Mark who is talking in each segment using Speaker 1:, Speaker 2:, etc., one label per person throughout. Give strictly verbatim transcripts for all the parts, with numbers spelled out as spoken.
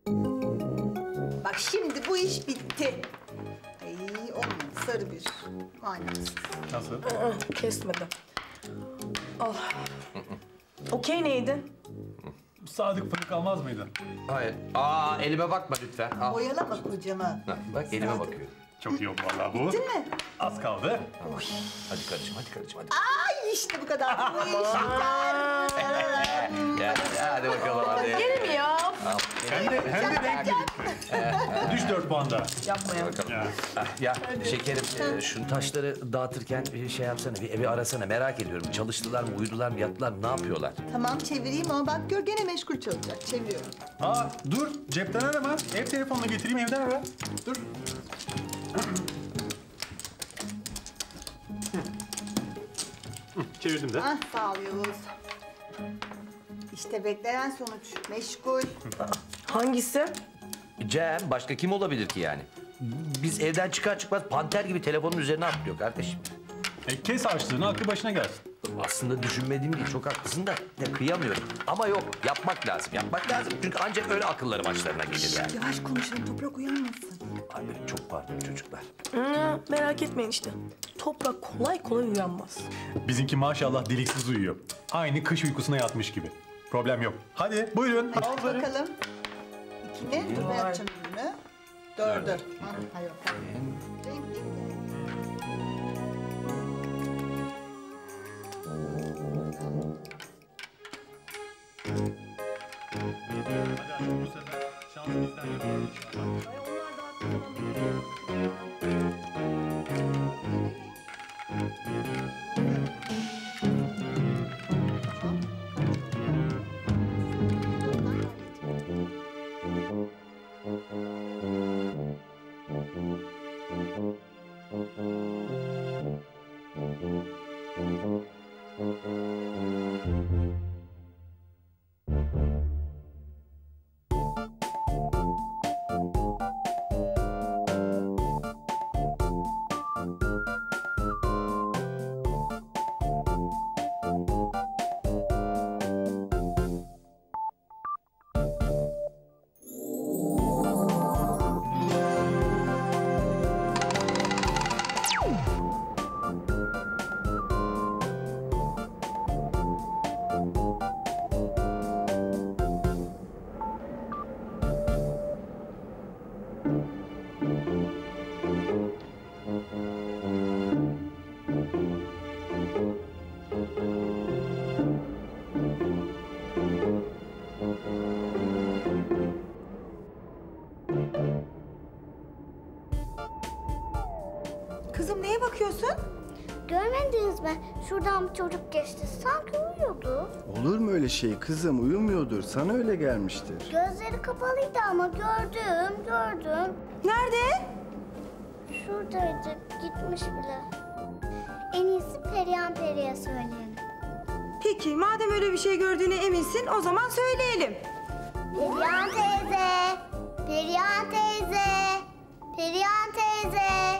Speaker 1: Bak şimdi bu iş bitti. Ay olmadı sarı bir manasız.
Speaker 2: Nasıl?
Speaker 3: Kesmedi. Al. Okey neydi?
Speaker 2: Sadık fındık almaz mıydın?
Speaker 4: Hayır. Aa elime bakma lütfen. Al.
Speaker 1: Oyalama kocamı.
Speaker 4: Hah, bak elime
Speaker 1: Sadık.
Speaker 4: bakıyor.
Speaker 2: Çok iyi oldu vallahi bu.
Speaker 1: Değil mi?
Speaker 2: Az kaldı.
Speaker 4: Hadi karıcığım, hadi karıcığım, hadi.
Speaker 1: Ay işte bu kadar. Bu iş biter.
Speaker 4: Ya, ya, hadi bakalım hadi.
Speaker 3: Gene mi ya?
Speaker 2: Hem de, hem de renkli bitti. Düş dört puan daha.
Speaker 3: Yapma ya.
Speaker 4: Bakalım.
Speaker 2: Ya.
Speaker 4: Ah, ya şekerim, e, şu taşları dağıtırken bir şey yapsana, bir evi arasana. Merak ediyorum. Çalıştılar mı, uyudular mı, yattılar mı, ne yapıyorlar?
Speaker 1: Tamam çevireyim ama bak gör gene meşgul çalacak. Çeviriyorum.
Speaker 2: Aa dur, cepten arama. Ev telefonunu getireyim, evden ara. Dur. Hı, Çevirdim de.
Speaker 1: Ah sağ ol Yavuz. İşte beklenen sonuç. Meşgul.
Speaker 3: Hangisi?
Speaker 4: Cem, başka kim olabilir ki yani? Biz evden çıkar çıkmaz panter gibi telefonun üzerine atlıyor kardeşim.
Speaker 2: E, kes harçlığını, aklı başına gelsin.
Speaker 4: Aslında düşünmediğim değil, çok haklısın da ya, kıyamıyorum. Ama yok, yapmak lazım, yapmak lazım. Çünkü ancak öyle akılları başlarına gelir yani.
Speaker 1: Yavaş konuşalım toprak uyanmasın.
Speaker 4: Ay çok pardon çocuklar.
Speaker 3: Hı, merak etmeyin işte. Toprak kolay kolay uyanmaz.
Speaker 2: Bizimki maşallah deliksiz uyuyor. Aynı kış uykusuna yatmış gibi. Problem yok. Hadi buyurun.
Speaker 1: Hadi
Speaker 2: Aferin.
Speaker 1: bakalım. İkili. Dur ben yapacağım ürünü. Dördü. Ha, ha yok. ha.
Speaker 2: Hadi bu sefer şans bizden yana inşallah.
Speaker 1: Kızım neye bakıyorsun?
Speaker 5: Görmediniz mi? Şuradan bir çocuk geçti. Sanki uyuyordu.
Speaker 6: Olur mu öyle şey kızım? Uyumuyordur. Sana öyle gelmiştir.
Speaker 5: Gözleri kapalıydı ama gördüm, gördüm.
Speaker 1: Nerede?
Speaker 5: Şuradaydı, gitmiş bile. En iyisi Perihan Peri'ye söyleyelim.
Speaker 7: Peki madem öyle bir şey gördüğüne eminsin o zaman söyleyelim.
Speaker 5: Perihan teyze, Perihan teyze, Perihan teyze.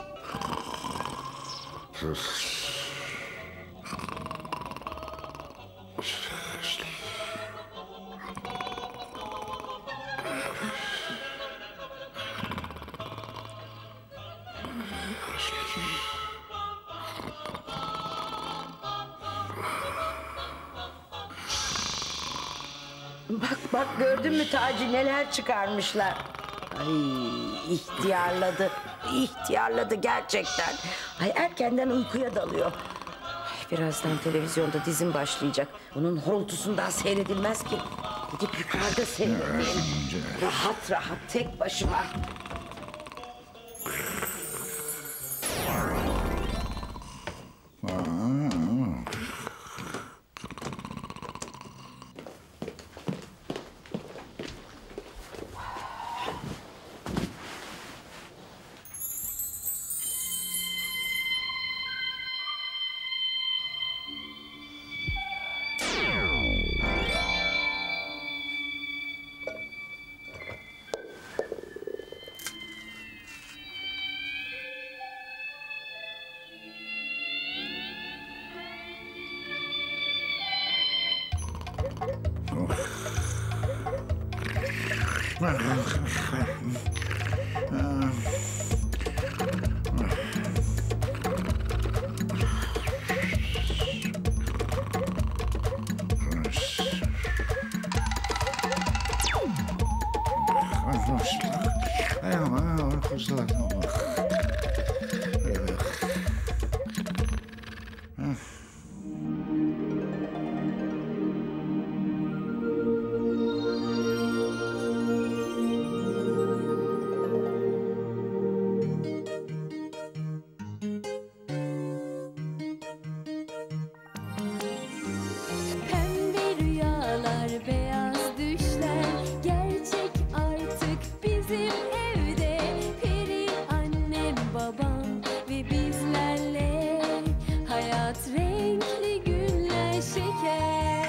Speaker 8: Bak bak gördün mü Taci neler çıkarmışlar. Ay ihtiyarladı. İhtiyarladı gerçekten. Ay erkenden uykuya dalıyor. Ay, birazdan televizyonda dizim başlayacak. Bunun horultusundan seyredilmez ki. Gidip yukarıda seyredeyim. Rahat rahat tek başıma.
Speaker 9: Pembe rüyalar, beyaz düşler gerçek artık bizim evde. Peri annem, babam ve bizlerle hayat renkli günler şeker.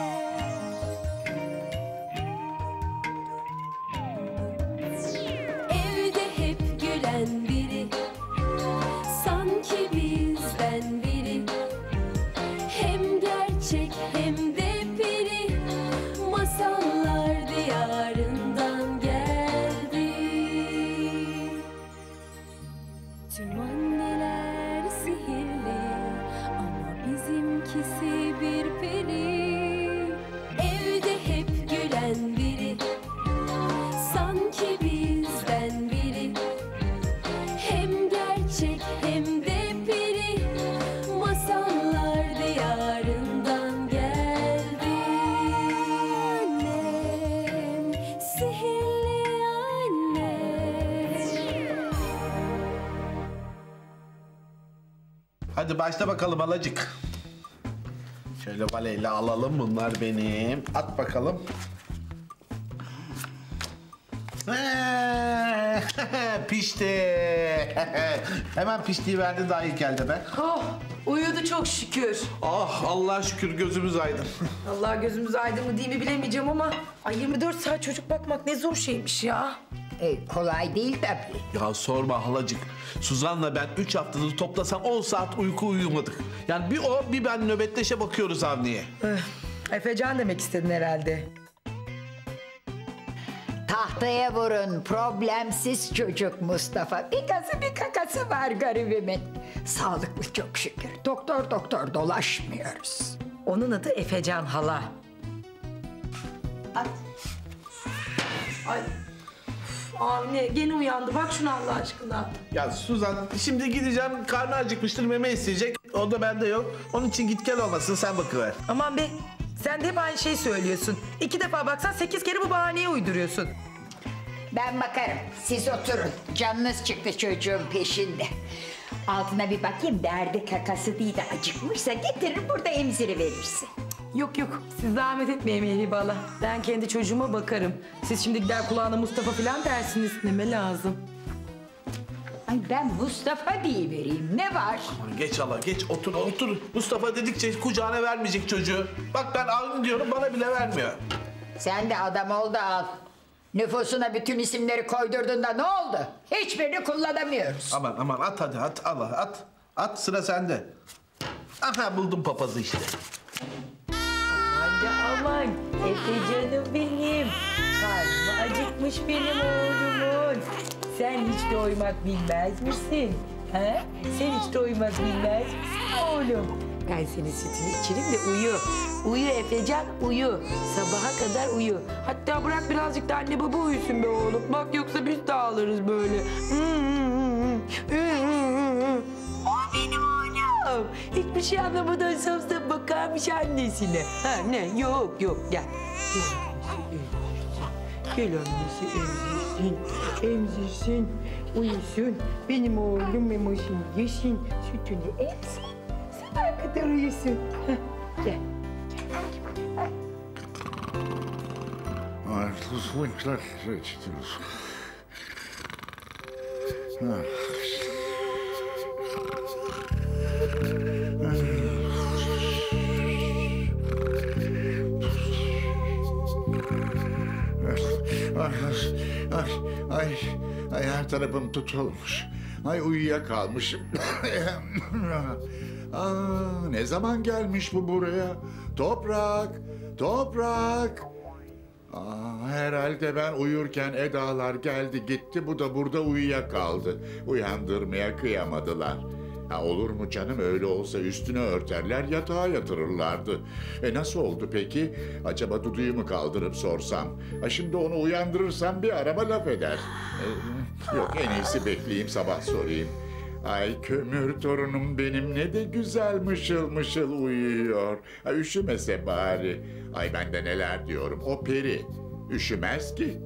Speaker 9: Evde hep gülen biri, sanki bizden biri. Hem gerçek hem de peri, masallar diyarından geldi. Tüm anneler sihirli ama bizimkisi bir peri. Evde hep gülen biri, sanki bizden biri. Hem gerçek hem de peri, masallar diyarından geldi. Annem, sihirli annem.
Speaker 10: Hadi başla bakalım alacık. Şöyle valeyle alalım, bunlar benim. At bakalım. Pişti. Hemen piştiği verdi, daha iyi geldi be.
Speaker 8: Oh, uyudu çok şükür.
Speaker 10: Ah, Allah'a şükür gözümüz aydın.
Speaker 3: Allah gözümüz aydın mı değil mi bilemeyeceğim ama... Ay yirmi dört saat çocuk bakmak ne zor şeymiş ya.
Speaker 8: E, kolay değil tabii.
Speaker 10: Ya sorma halacık. Suzan'la ben üç haftadır toplasam on saat uyku uyumadık. Yani bir o bir ben nöbetleşe bakıyoruz Avni'ye.
Speaker 3: Efecan demek istedin herhalde.
Speaker 8: Tahtaya vurun problemsiz çocuk Mustafa. Bir gazı bir kakası var garibimin. Sağlıklı çok şükür. Doktor doktor dolaşmıyoruz.
Speaker 3: Onun adı Efecan hala.
Speaker 1: At.
Speaker 3: Ay. Avni gene uyandı. Bak şuna Allah aşkına.
Speaker 10: Ya Suzan, şimdi gideceğim, karnı acıkmıştır, meme isteyecek. O da bende yok. Onun için git gel olmasın, sen bakıver.
Speaker 3: Aman be. Sen de hep aynı şeyi söylüyorsun. İki defa baksan sekiz kere bu bahaneye uyduruyorsun.
Speaker 8: Ben bakarım. Siz oturun. Canınız çıktı çocuğun peşinde. Altına bir bakayım, derdi kakası değil de acıkmışsa getirir burada emziri verirsin.
Speaker 3: Yok yok. Siz zahmet etmeyin Mehribe hala. Ben kendi çocuğuma bakarım. Siz şimdi gider kulağına Mustafa falan dersiniz. Neme lazım.
Speaker 8: Ay ben Mustafa diye vereyim. Ne var?
Speaker 10: Aman geç hala, geç otur otur. Mustafa dedikçe kucağına vermeyecek çocuğu. Bak ben Avni diyorum, bana bile vermiyor.
Speaker 8: Sen de adam ol da al. Nüfusuna bütün isimleri koydurdun da ne oldu? Hiçbirini kullanamıyoruz.
Speaker 10: Aman aman at hadi, at Allah at. At, sıra sende. Aha, buldum papazı işte.
Speaker 8: Aman da aman. Efe canım benim. Karnım acıkmış benim oğlumun. Sen hiç doymak bilmez misin? Ha? Sen hiç doymak bilmez misin oğlum? Ben senin sütünü içerim de uyu. Uyu Efecan, uyu. Sabaha kadar uyu.
Speaker 3: Hatta bırak birazcık da anne baba uyusun be oğlum. Bak yoksa biz dağılırız böyle.
Speaker 8: O benim oğlum. Hiçbir şey anlamadan samsa bakarmış annesine.
Speaker 3: Ha ne? Yok yok gel. Gel annesi emzirsin, emzirsin, uyusun. Benim oğlum memoşum yesin, sütünü emsin. Sabaha kadar uyusun. Heh, gel.
Speaker 11: Ay, ay, ay, ay her tarafım tutulmuş. Ay uyuyakalmışım. Aa, ne zaman gelmiş bu buraya? Toprak, toprak. Aa, herhalde ben uyurken Edalar geldi gitti, bu da burada uyuyakaldı. Uyandırmaya kıyamadılar. Ha, olur mu canım, öyle olsa üstüne örterler, yatağa yatırırlardı. E nasıl oldu peki? Acaba Dudu'yu mu kaldırıp sorsam? Ha, şimdi onu uyandırırsam bir araba laf eder. E, yok, en iyisi bekleyeyim, sabah sorayım. Ay kömür torunum benim, ne de güzel mışıl mışıl uyuyor. Ha, üşümese bari. Ay ben de neler diyorum, o peri üşümez ki.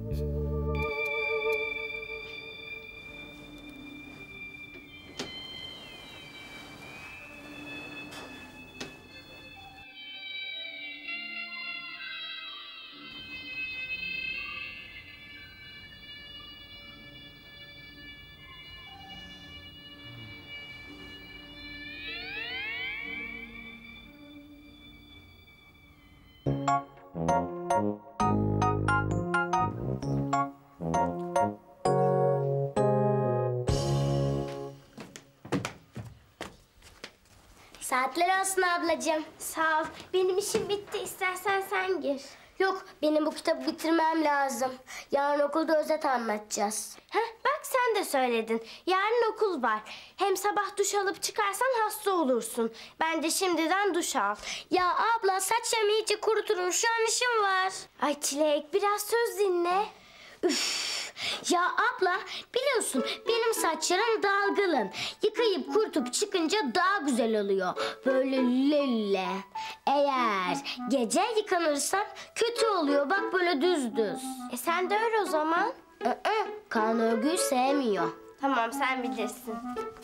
Speaker 5: Saatler olsun ablacığım. Sağ ol. Benim işim bitti. İstersen sen gir. Yok, benim bu kitabı bitirmem lazım. Yarın okulda özet anlatacağız. Heh, bak sen de söyledin. Yarın okul var. Hem sabah duş alıp çıkarsan hasta olursun. Bence şimdiden duş al. Ya abla, saçlarımı iyice kuruturum. Şu an işim var. Ay Çilek, biraz söz dinle. Üf. Ya abla, biliyorsun benim saçlarım dalgalı. Yıkayıp kurutup çıkınca daha güzel oluyor. Böyle lülle. Eğer gece yıkanırsan kötü oluyor. Bak böyle düz düz. E sen de öyle o zaman. Ee, kan örgüyü sevmiyor. Tamam, sen bilirsin.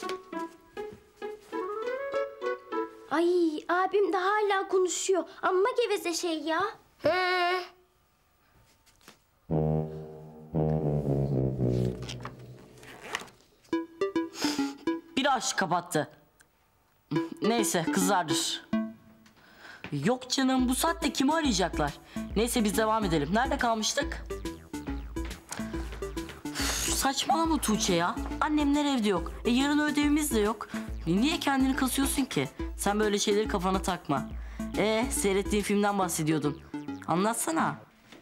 Speaker 5: Ay abim de hala konuşuyor. Amma geveze şey ya. Hı.
Speaker 12: Bir aşk kapattı. Neyse, kızlardır. Yok canım, bu saatte kimi arayacaklar? Neyse, biz devam edelim. Nerede kalmıştık? Üf, saçmalama Tuğçe ya. Annemler evde yok. E, yarın ödevimiz de yok. E, niye kendini kasıyorsun ki? Sen böyle şeyleri kafana takma. E, seyrettiğin filmden bahsediyordun. Anlatsana.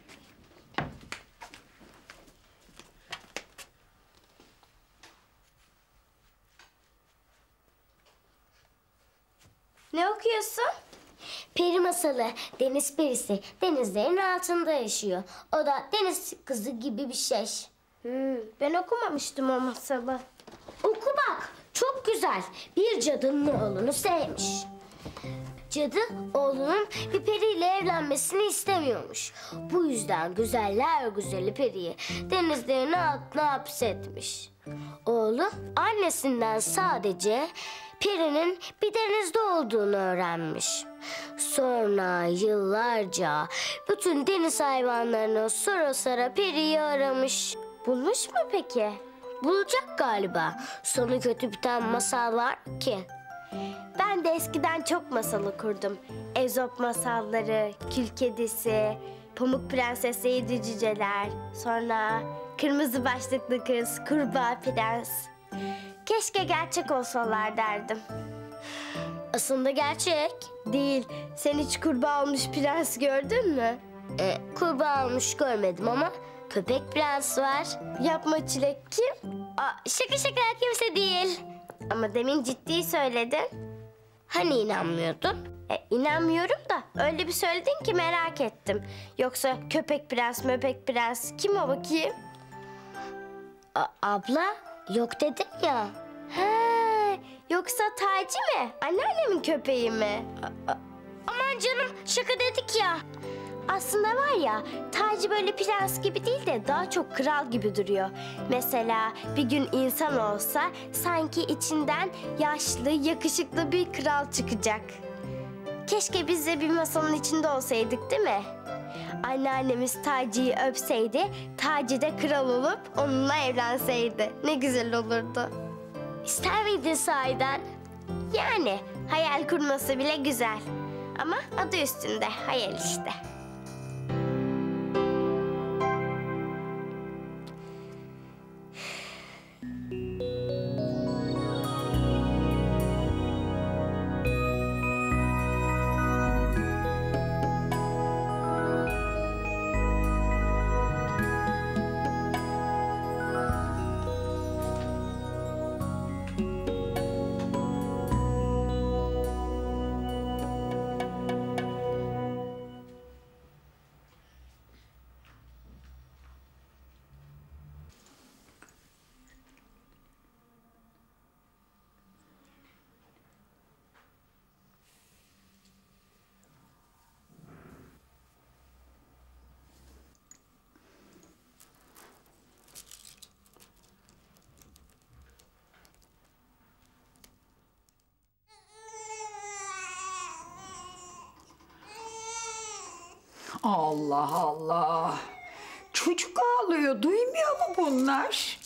Speaker 5: Ne okuyorsun? Peri masalı. Deniz perisi. Denizlerin altında yaşıyor. O da deniz kızı gibi bir şey. Hmm, ben okumamıştım o masalı. Oku bak. Çok güzel. Bir cadının oğlunu sevmiş. Cadı oğlunun bir periyle evlenmesini istemiyormuş. Bu yüzden güzeller güzeli periyi denizlerin altına hapsetmiş. Oğlu annesinden sadece perinin bir denizde olduğunu öğrenmiş. Sonra yıllarca bütün deniz hayvanlarını sora sora periyi aramış. Bulmuş mu peki? Bulacak galiba. Sonu kötü biten masal var ki. Ben de eskiden çok masal okurdum. Ezop masalları, Kül Kedisi, Pamuk Prenses, Yedi Cüceler, sonra Kırmızı Başlıklı Kız, Kurbağa Prens. Keşke gerçek olsalar derdim. Aslında gerçek. Değil. Sen hiç kurbağa olmuş prens gördün mü? E, kurbağa olmuş görmedim ama köpek prens var. Yapma Çilek, kim? Aa, şaka şaka, kimse değil. Ama demin ciddi söyledin. Hani inanmıyordun? E, inanmıyorum da öyle bir söyledin ki merak ettim. Yoksa köpek prens, möpek prens kim o bakayım? A- abla yok dedim ya. He, yoksa Taci mi? Anneannemin köpeği mi? A- a- aman canım, şaka dedik ya. Aslında var ya, Taci böyle prens gibi değil de daha çok kral gibi duruyor. Mesela bir gün insan olsa sanki içinden yaşlı, yakışıklı bir kral çıkacak. Keşke biz de bir masalın içinde olsaydık, değil mi? Anneannemiz Taci'yi öpseydi, Taci de kral olup onunla evlenseydi. Ne güzel olurdu. İster miydin sahiden? Yani hayal kurması bile güzel. Ama adı üstünde, hayal işte.
Speaker 8: Allah Allah. Çocuk ağlıyor, duymuyor mu bunlar?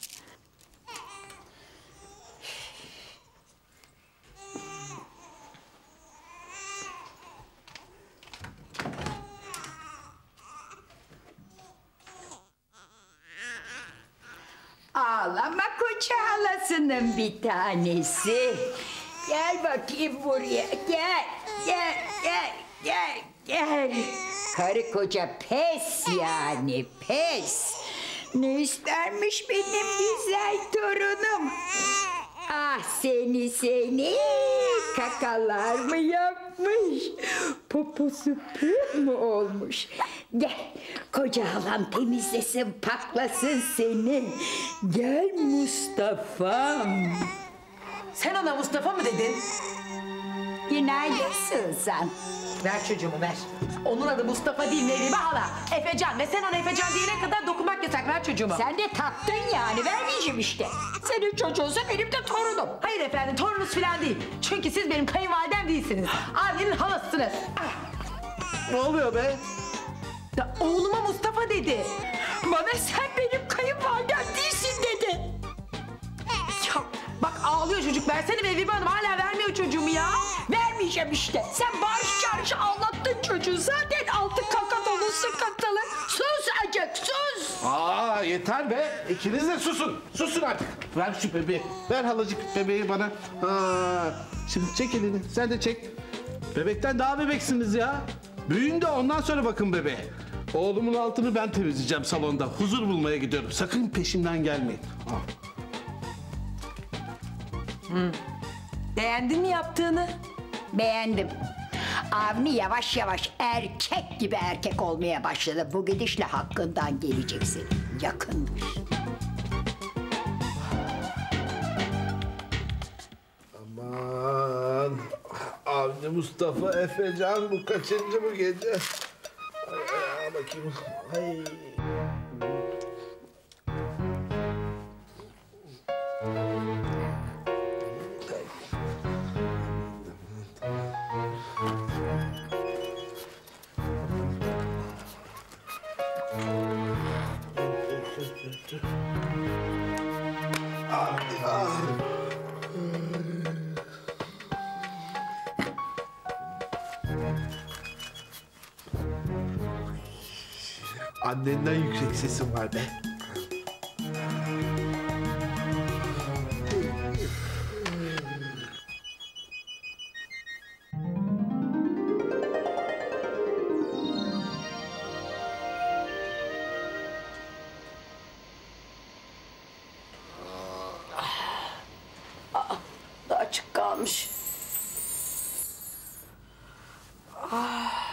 Speaker 8: Ağlama koca halasının bir tanesi. Gel bakayım buraya. Gel, gel, gel, gel, gel. Karı koca pes yani, pes. Ne istermiş benim güzel torunum? Ah seni seni, kakalar mı yapmış? Poposu pür mü olmuş? Gel, koca halam temizlesin, paklasın seni. Gel Mustafa'm.
Speaker 3: Sen ona Mustafa mı dedin?
Speaker 8: Günaydın sen.
Speaker 3: Ver çocuğumu ver. Onun adı Mustafa değil Neribe hala. Efecan ve sen ona Efecan diyene kadar dokunmak yasak. Ver çocuğumu.
Speaker 8: Sen de taktın yani, vermeyeceğim işte. Senin çocuğunsa benim de torunum.
Speaker 3: Hayır efendim, torununuz falan değil. Çünkü siz benim kayınvalidem değilsiniz. Abinin halasısınız.
Speaker 10: Ne oluyor be?
Speaker 3: Ya, oğluma Mustafa dedi.
Speaker 8: Bana sen benim kayınvalidem değilsin dedi.
Speaker 3: Ya bak ağlıyor çocuk. Versene Mevhibe Hanım, hala vermiyor çocuğumu ya.
Speaker 8: Vermeyeceğim işte. Sen bağırış çağırış anlattın çocuğu. Zaten altı kaka dolu sıkıntılı. Sus acık sus.
Speaker 10: Aa yeter be. İkiniz de susun. Susun artık. Ver şu bebeği. Ver halacık bebeği bana. Ha. Şimdi çek elini. Sen de çek. Bebekten daha bebeksiniz ya. Büyüyün de ondan sonra bakın bebeğe. Oğlumun altını ben temizleyeceğim salonda. Huzur bulmaya gidiyorum. Sakın peşimden gelmeyin. Al.
Speaker 3: Hmm. Beğendin mi yaptığını?
Speaker 8: Beğendim. Avni yavaş yavaş erkek gibi erkek olmaya başladı. Bu gidişle hakkından geleceksin. Yakındır.
Speaker 10: Aman. Avni Mustafa Efecan bu kaçıncı bu gece? Ay, ay, bakayım. Ay. Annenden yüksek sesin var be.
Speaker 8: Aa, da açık kalmış. Ah.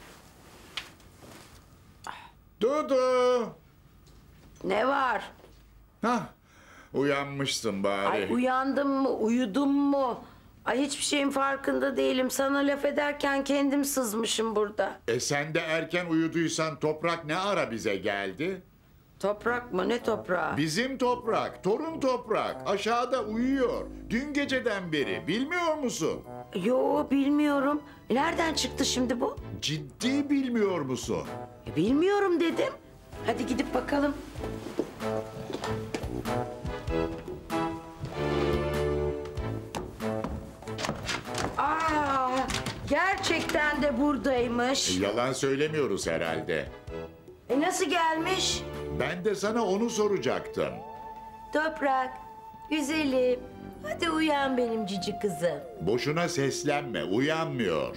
Speaker 11: Dudu.
Speaker 8: Ne var?
Speaker 11: Hah, uyanmışsın bari.
Speaker 8: Ay uyandım mı, uyudum mu? Ay hiçbir şeyin farkında değilim. Sana laf ederken kendim sızmışım burada.
Speaker 11: E sen de erken uyuduysan Toprak ne ara bize geldi?
Speaker 8: Toprak mı? Ne toprağı?
Speaker 11: Bizim Toprak, torun Toprak. Aşağıda uyuyor. Dün geceden beri. Bilmiyor musun?
Speaker 8: Yo bilmiyorum. E, nereden çıktı şimdi bu?
Speaker 11: Ciddi bilmiyor musun?
Speaker 8: E, bilmiyorum dedim. Hadi gidip bakalım. Aa, gerçekten de buradaymış.
Speaker 11: Yalan söylemiyoruz herhalde.
Speaker 8: E nasıl gelmiş?
Speaker 11: Ben de sana onu soracaktım.
Speaker 8: Toprak, güzelim. Hadi uyan benim cici kızım.
Speaker 11: Boşuna seslenme, uyanmıyor.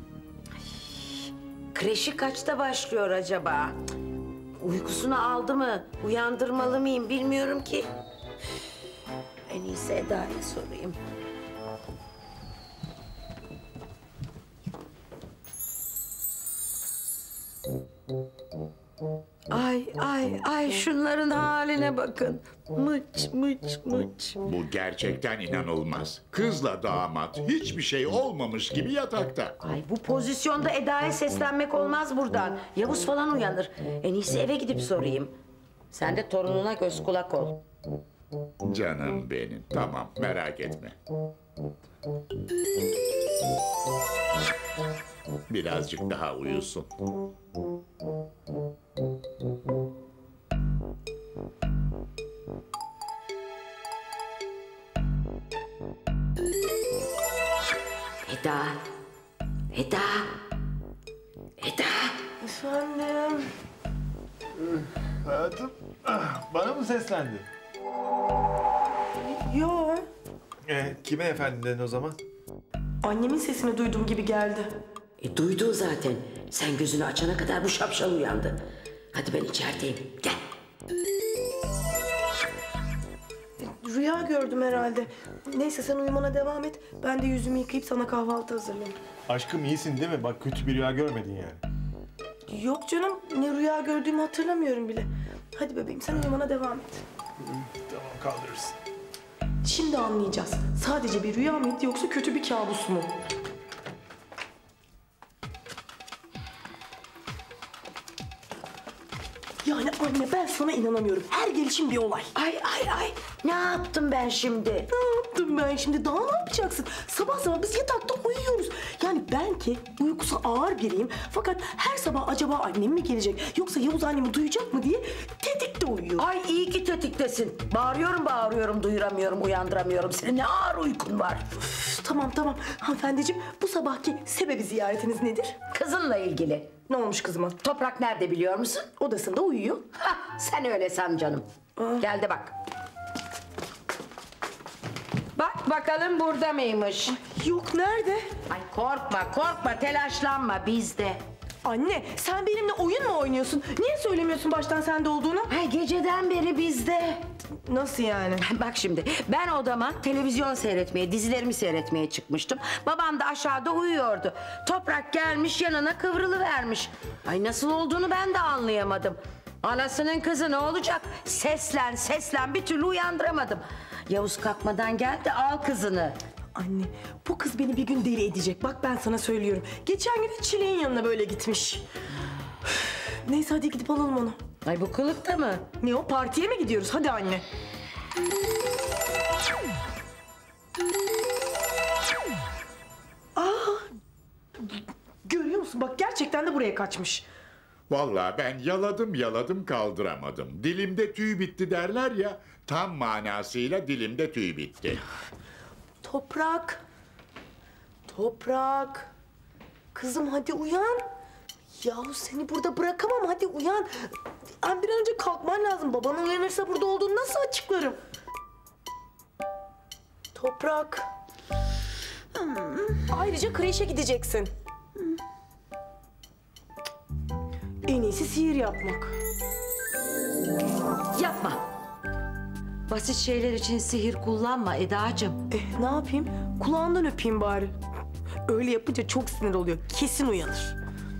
Speaker 8: Kreşi kaçta başlıyor acaba? Uykusunu aldı mı? Uyandırmalı mıyım bilmiyorum ki. En iyisi Eda'ya sorayım. Ay ay ay şunların haline bakın. Mıç mıç mıç.
Speaker 11: Bu gerçekten inanılmaz. Kızla damat hiçbir şey olmamış gibi yatakta.
Speaker 8: Ay bu pozisyonda Eda'ya seslenmek olmaz buradan. Yavuz falan uyanır. En iyisi eve gidip sorayım. Sen de torununa göz kulak ol.
Speaker 11: Canım benim. Tamam, merak etme. Birazcık daha uyusun.
Speaker 8: Eda. Eda.
Speaker 7: Efendim.
Speaker 13: Hayatım, bana mı seslendi?
Speaker 7: Yo.
Speaker 13: Ee, kime efendim dedin o zaman?
Speaker 7: Annemin sesini duyduğum gibi geldi.
Speaker 8: E, duydun zaten. Sen gözünü açana kadar bu şapşal uyandı. Hadi ben içerideyim. Gel.
Speaker 7: Rüya gördüm herhalde. Neyse sen uyumana devam et. Ben de yüzümü yıkayıp sana kahvaltı hazırlayayım.
Speaker 13: Aşkım iyisin değil mi? Bak kötü bir rüya görmedin yani.
Speaker 7: Yok canım, ne rüya gördüğümü hatırlamıyorum bile. Hadi bebeğim sen uyumana devam et.
Speaker 13: Tamam kaldırırsın.
Speaker 7: Şimdi anlayacağız. Sadece bir rüya mıydı yoksa kötü bir kabus mu? Yani anne ben sana inanamıyorum. Her gelişim bir olay.
Speaker 8: Ay ay ay. Ne yaptım ben şimdi?
Speaker 7: Ne yaptım ben şimdi? Daha ne yapacaksın? Sabah sabah biz yatakta uyuyoruz. Yani ben ki uykusu ağır biriyim. Fakat her sabah acaba annem mi gelecek? Yoksa Yavuz annemi duyacak mı diye tetikte uyuyor.
Speaker 8: Ay iyi ki tetiktesin. Bağırıyorum bağırıyorum duyuramıyorum uyandıramıyorum seni. Ne ağır uykun var.
Speaker 7: Üf, tamam tamam hanımefendiciğim bu sabahki sebebi ziyaretiniz nedir?
Speaker 8: Kızınla ilgili.
Speaker 7: Ne olmuş kızıma?
Speaker 8: Toprak nerede biliyor musun?
Speaker 7: Odasında uyuyor.
Speaker 8: Hah, sen öyle san canım. Gel de bak. Bak bakalım burada mıymış?
Speaker 7: Yok nerede?
Speaker 8: Ay korkma korkma telaşlanma bizde.
Speaker 7: Anne sen benimle oyun mu oynuyorsun? Niye söylemiyorsun baştan sende olduğunu?
Speaker 8: Ay geceden beri bizde.
Speaker 7: Nasıl yani?
Speaker 8: Bak şimdi ben odama televizyon seyretmeye, dizilerimi seyretmeye çıkmıştım. Babam da aşağıda uyuyordu. Toprak gelmiş yanına kıvrılıvermiş. Ay nasıl olduğunu ben de anlayamadım. Anasının kızı ne olacak? Seslen seslen bir türlü uyandıramadım. Yavuz kalkmadan gel de al kızını.
Speaker 7: Anne bu kız beni bir gün deli edecek. Bak ben sana söylüyorum. Geçen gün Çileğin yanına böyle gitmiş. Üf, neyse hadi gidip alalım onu.
Speaker 8: Ay bu kılıkta mı?
Speaker 7: Ne o partiye mi gidiyoruz? Hadi anne. Aa, görüyor musun? Bak gerçekten de buraya kaçmış.
Speaker 11: Vallahi ben yaladım yaladım kaldıramadım. Dilimde tüy bitti derler ya, tam manasıyla dilimde tüy bitti.
Speaker 7: Toprak. Toprak. Kızım hadi uyan. Yahu seni burada bırakamam hadi uyan. Ben bir an önce kalkman lazım. Baban uyanırsa burada olduğunu nasıl açıklarım? Toprak. Hmm. Ayrıca kreşe gideceksin. Hmm. En iyisi sihir yapmak.
Speaker 8: Yapma. Basit şeyler için sihir kullanma Edacığım.
Speaker 7: Eh ne yapayım? Kulağından öpeyim bari. Öyle yapınca çok sinir oluyor. Kesin uyanır.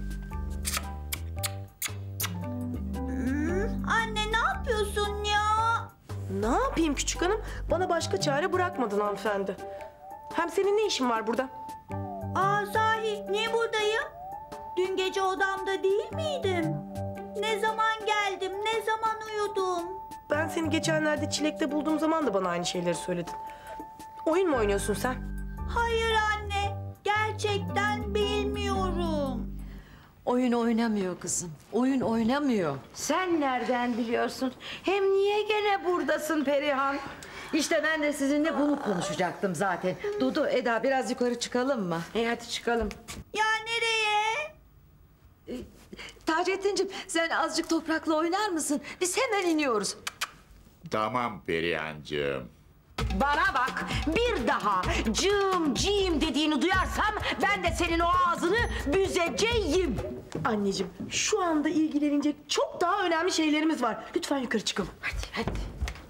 Speaker 1: Hmm, anne ne yapıyorsun ya?
Speaker 7: Ne yapayım küçük hanım? Bana başka çare bırakmadın hanımefendi. Hem senin ne işin var burada?
Speaker 1: Aa sahi niye buradayım? Dün gece odamda değil miydim? Ne zaman geldim, ne zaman uyudum?
Speaker 7: Ben seni geçenlerde Çilek'te bulduğum zaman da bana aynı şeyleri söyledin. Oyun mu oynuyorsun sen?
Speaker 1: Hayır anne, gerçekten bilmiyorum.
Speaker 12: Oyun oynamıyor kızım. Oyun oynamıyor.
Speaker 8: Sen nereden biliyorsun? Hem niye gene buradasın Perihan?
Speaker 12: İşte ben de sizinle bunu konuşacaktım zaten. Dudu, Eda biraz yukarı çıkalım mı?
Speaker 8: E hadi çıkalım.
Speaker 1: Ya nereye?
Speaker 12: Taceddin'cim sen azıcık Toprak'la oynar mısın? Biz hemen iniyoruz.
Speaker 11: Tamam Perihancığım.
Speaker 8: Bana bak bir daha cım cim dediğini duyarsam ben de senin o ağzını büzeceğim.
Speaker 7: Anneciğim şu anda ilgilenecek çok daha önemli şeylerimiz var. Lütfen yukarı çıkalım.
Speaker 8: Hadi hadi.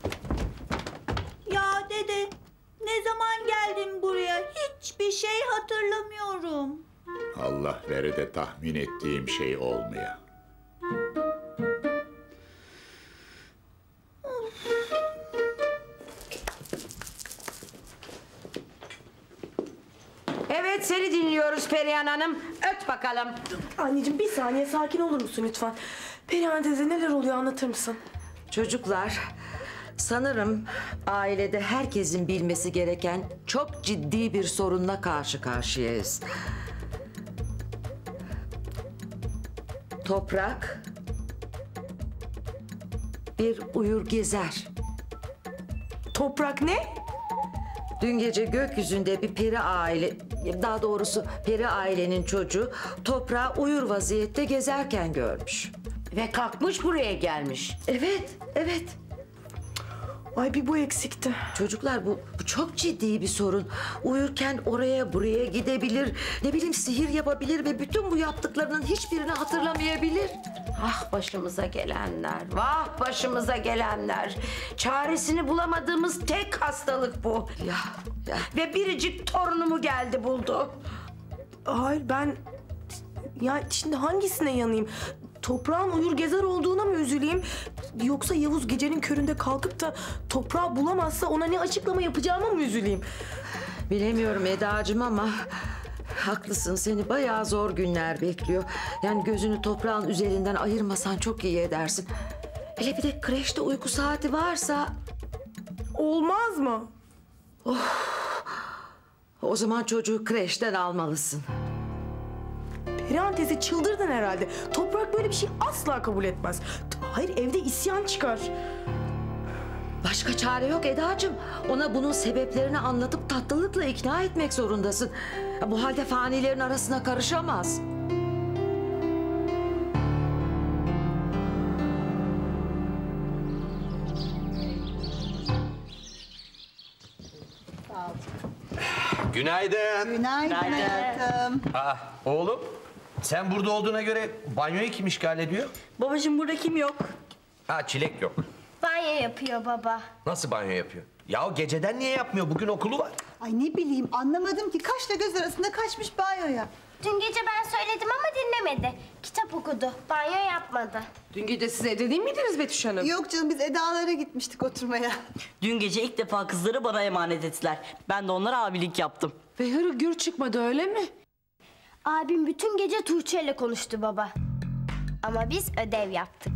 Speaker 1: Ya dede, ne zaman geldin buraya? Hiçbir şey hatırlamıyorum.
Speaker 11: Allah vere de tahmin ettiğim şey olmuyor.
Speaker 8: Evet seni dinliyoruz Perihan Hanım. Öt bakalım.
Speaker 7: Anneciğim bir saniye sakin olur musun lütfen? Perihan teyze neler oluyor anlatır mısın?
Speaker 12: Çocuklar, sanırım ailede herkesin bilmesi gereken çok ciddi bir sorunla karşı karşıyayız. Toprak bir uyur gezer.
Speaker 7: Toprak ne?
Speaker 12: Dün gece gökyüzünde bir peri aile
Speaker 8: Daha doğrusu peri ailenin çocuğu toprağı uyur vaziyette gezerken görmüş.
Speaker 3: Ve kalkmış buraya gelmiş.
Speaker 8: Evet, evet.
Speaker 7: Ay bir bu eksikti.
Speaker 8: Çocuklar bu, bu çok ciddi bir sorun. Uyurken oraya buraya gidebilir, ne bileyim sihir yapabilir ve bütün bu yaptıklarının hiçbirini hatırlamayabilir.
Speaker 3: Ah başımıza gelenler, vah başımıza gelenler. Çaresini bulamadığımız tek hastalık bu.
Speaker 8: Ya, ya.
Speaker 3: Ve biricik torunumu geldi buldu.
Speaker 7: Hayır ben... Ya şimdi hangisine yanayım? Toprağın uyur gezer olduğuna mı üzüleyim? Yoksa Yavuz gecenin köründe kalkıp da toprağı bulamazsa ona ne açıklama yapacağıma mı üzüleyim?
Speaker 8: Bilemiyorum Eda'cığım ama haklısın, seni bayağı zor günler bekliyor. Yani gözünü toprağın üzerinden ayırmasan çok iyi edersin. Hele bir de kreşte uyku saati varsa...
Speaker 7: Olmaz mı?
Speaker 8: O zaman çocuğu kreşten almalısın.
Speaker 7: Perihan teyze çıldırdın herhalde. Toprak böyle bir şey asla kabul etmez. Hayır evde isyan çıkar.
Speaker 8: Başka çare yok Eda'cığım. Ona bunun sebeplerini anlatıp tatlılıkla ikna etmek zorundasın. Bu halde fanilerin arasına karışamaz.
Speaker 4: Günaydın.
Speaker 14: Günaydın hayatım.
Speaker 4: Aa, oğlum sen burada olduğuna göre banyoyu kim işgal ediyor?
Speaker 12: Babacığım burada kim yok?
Speaker 4: Ha Çilek yok.
Speaker 5: Banyo yapıyor baba.
Speaker 4: Nasıl banyo yapıyor? Ya geceden niye yapmıyor? Bugün okulu var.
Speaker 14: Ay ne bileyim anlamadım ki kaşla göz arasında kaçmış banyoya.
Speaker 5: Dün gece ben söyledim ama dinlemedi. Kitap okudu, banyo yapmadı.
Speaker 3: Dün gece siz evde değil miydiniz Betüş Hanım?
Speaker 14: Yok canım biz Eda'lara gitmiştik oturmaya.
Speaker 12: Dün gece ilk defa kızları bana emanet ettiler. Ben de onlara abilik yaptım.
Speaker 3: Ve hırı gür çıkmadı öyle mi?
Speaker 5: Abim bütün gece Tuğçe ile konuştu baba. Ama biz ödev yaptık.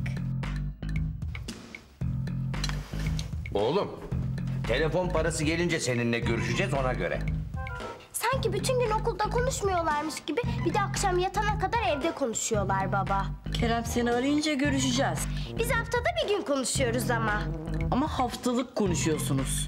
Speaker 4: Oğlum telefon parası gelince seninle görüşeceğiz ona göre.
Speaker 5: Sanki bütün gün okulda konuşmuyorlarmış gibi bir de akşam yatana kadar evde konuşuyorlar baba.
Speaker 12: Kerem seni arayınca görüşeceğiz.
Speaker 5: Biz haftada bir gün konuşuyoruz ama.
Speaker 12: Ama haftalık konuşuyorsunuz.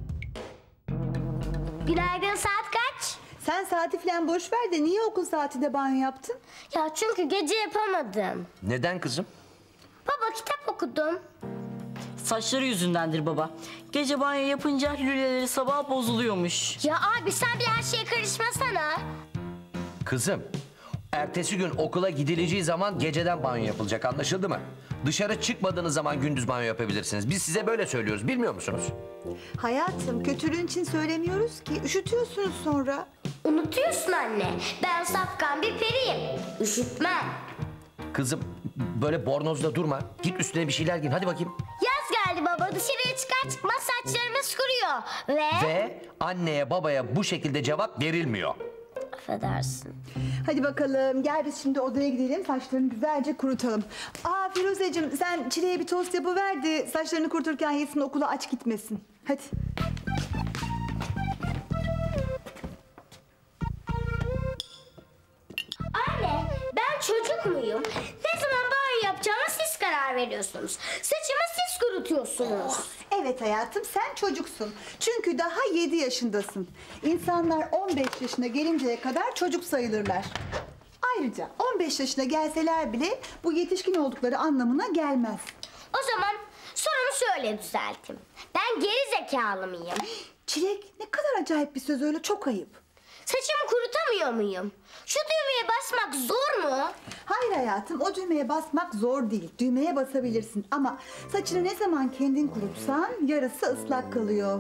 Speaker 5: Günaydın, saat kaç?
Speaker 14: Sen saati falan boş ver de niye okul saatinde banyo yaptın?
Speaker 5: Ya çünkü gece yapamadım.
Speaker 4: Neden kızım?
Speaker 5: Baba kitap okudum.
Speaker 12: Saçları yüzündendir baba. Gece banyo yapınca lüleleri sabah bozuluyormuş.
Speaker 5: Ya abi sen bir her şeye karışmasana.
Speaker 4: Kızım ertesi gün okula gidileceği zaman geceden banyo yapılacak, anlaşıldı mı? Dışarı çıkmadığınız zaman gündüz banyo yapabilirsiniz. Biz size böyle söylüyoruz, bilmiyor musunuz?
Speaker 14: Hayatım kötülüğün için söylemiyoruz ki üşütüyorsunuz sonra.
Speaker 5: Unutuyorsun anne. Ben safkan bir periyim. Üşütmem.
Speaker 4: Kızım böyle bornozda durma. Git üstüne bir şeyler giyin, hadi bakayım.
Speaker 5: Yaz geldi baba. Dışarıya çıkar çıkmaz saçlarımız kuruyor. Ve...
Speaker 4: Ve anneye babaya bu şekilde cevap verilmiyor.
Speaker 5: Affedersin.
Speaker 14: Hadi bakalım gel biz şimdi odaya gidelim saçlarını güzelce kurutalım. Aa Firuzeciğim sen Çile'ye bir tost yapıver de saçlarını kuruturken yesin okula aç gitmesin. Hadi.
Speaker 5: Anne ben çocuk muyum? Ne zaman banyo yapacağıma siz karar veriyorsunuz. Saçımı siz kurutuyorsunuz.
Speaker 14: Evet hayatım sen çocuksun. Çünkü daha yedi yaşındasın. İnsanlar on beş yaşına gelinceye kadar çocuk sayılırlar. Ayrıca on beş yaşına gelseler bile bu yetişkin oldukları anlamına gelmez.
Speaker 5: O zaman sorumu şöyle düzelteyim. Ben geri zekalı mıyım?
Speaker 14: Çilek ne kadar acayip bir söz öyle, çok ayıp.
Speaker 5: Saçımı kurutamıyor muyum? Şu düğmeye basmak zor mu?
Speaker 14: Hayır hayatım o düğmeye basmak zor değil. Düğmeye basabilirsin ama saçını ne zaman kendin kurutsan yarısı ıslak kalıyor.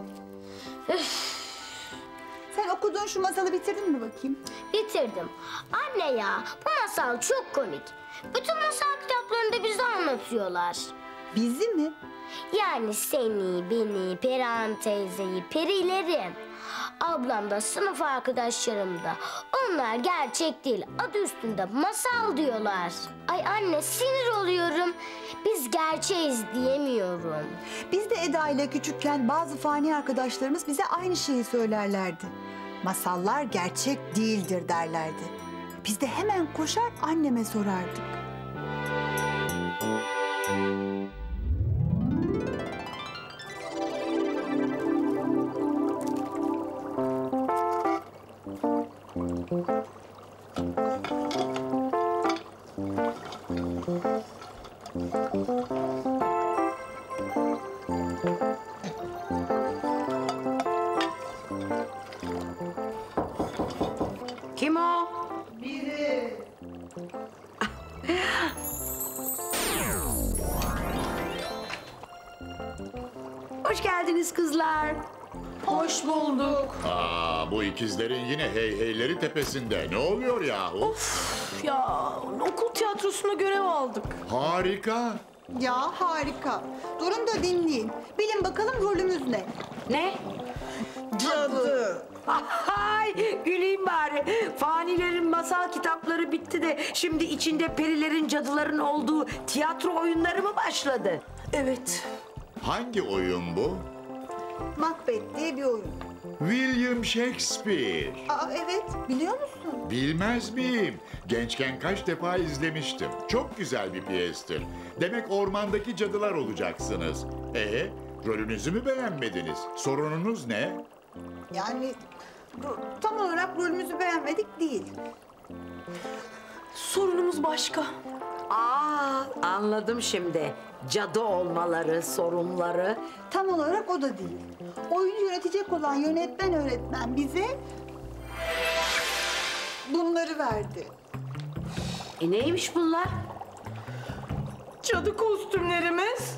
Speaker 14: Sen okuduğun şu masalı bitirdin mi bakayım?
Speaker 5: Bitirdim. Anne ya bu masal çok komik. Bütün masal kitaplarında bizi anlatıyorlar.
Speaker 14: Bizi mi?
Speaker 5: Yani seni, beni, Perihan teyzeyi, perileri. Ablam da sınıf arkadaşlarım da. Onlar gerçek değil. Adı üstünde masal diyorlar. Ay anne sinir oluyorum. Biz gerçeğiz diyemiyorum.
Speaker 14: Biz de Eda ile küçükken bazı fani arkadaşlarımız bize aynı şeyi söylerlerdi. Masallar gerçek değildir derlerdi. Biz de hemen koşar anneme sorardık.
Speaker 8: Kim o?
Speaker 14: Biri.
Speaker 8: Hoş geldiniz kızlar.
Speaker 3: Hoş bulduk.
Speaker 11: Aa, bu ikizlerin yine hey heyleri tepesinde. Ne oluyor yahu?
Speaker 3: Ya okul tiyatrosuna görev aldık.
Speaker 11: Harika.
Speaker 14: Ya harika. Durun da dinleyin. Bilin bakalım rolümüz ne?
Speaker 8: Ne?
Speaker 14: Cadı.
Speaker 8: Ay güleyim bari. Fanilerin masal kitapları bitti de şimdi içinde perilerin, cadıların olduğu tiyatro oyunları mı başladı?
Speaker 3: Evet.
Speaker 11: Hangi oyun bu?
Speaker 14: Macbeth diye bir oyun.
Speaker 11: William Shakespeare.
Speaker 14: Aa, evet, biliyor musun?
Speaker 11: Bilmez miyim? Gençken kaç defa izlemiştim. Çok güzel bir piyestir. Demek ormandaki cadılar olacaksınız. Ee, rolünüzü mü beğenmediniz? Sorununuz ne?
Speaker 14: Yani ro- tam olarak rolümüzü beğenmedik değil.
Speaker 3: Sorunumuz başka.
Speaker 8: Aa anladım şimdi. Cadı olmaları, sorunları.
Speaker 14: Tam olarak o da değil. Oyunu yönetecek olan yönetmen öğretmen bize bunları verdi.
Speaker 8: E neymiş bunlar?
Speaker 3: Cadı kostümlerimiz.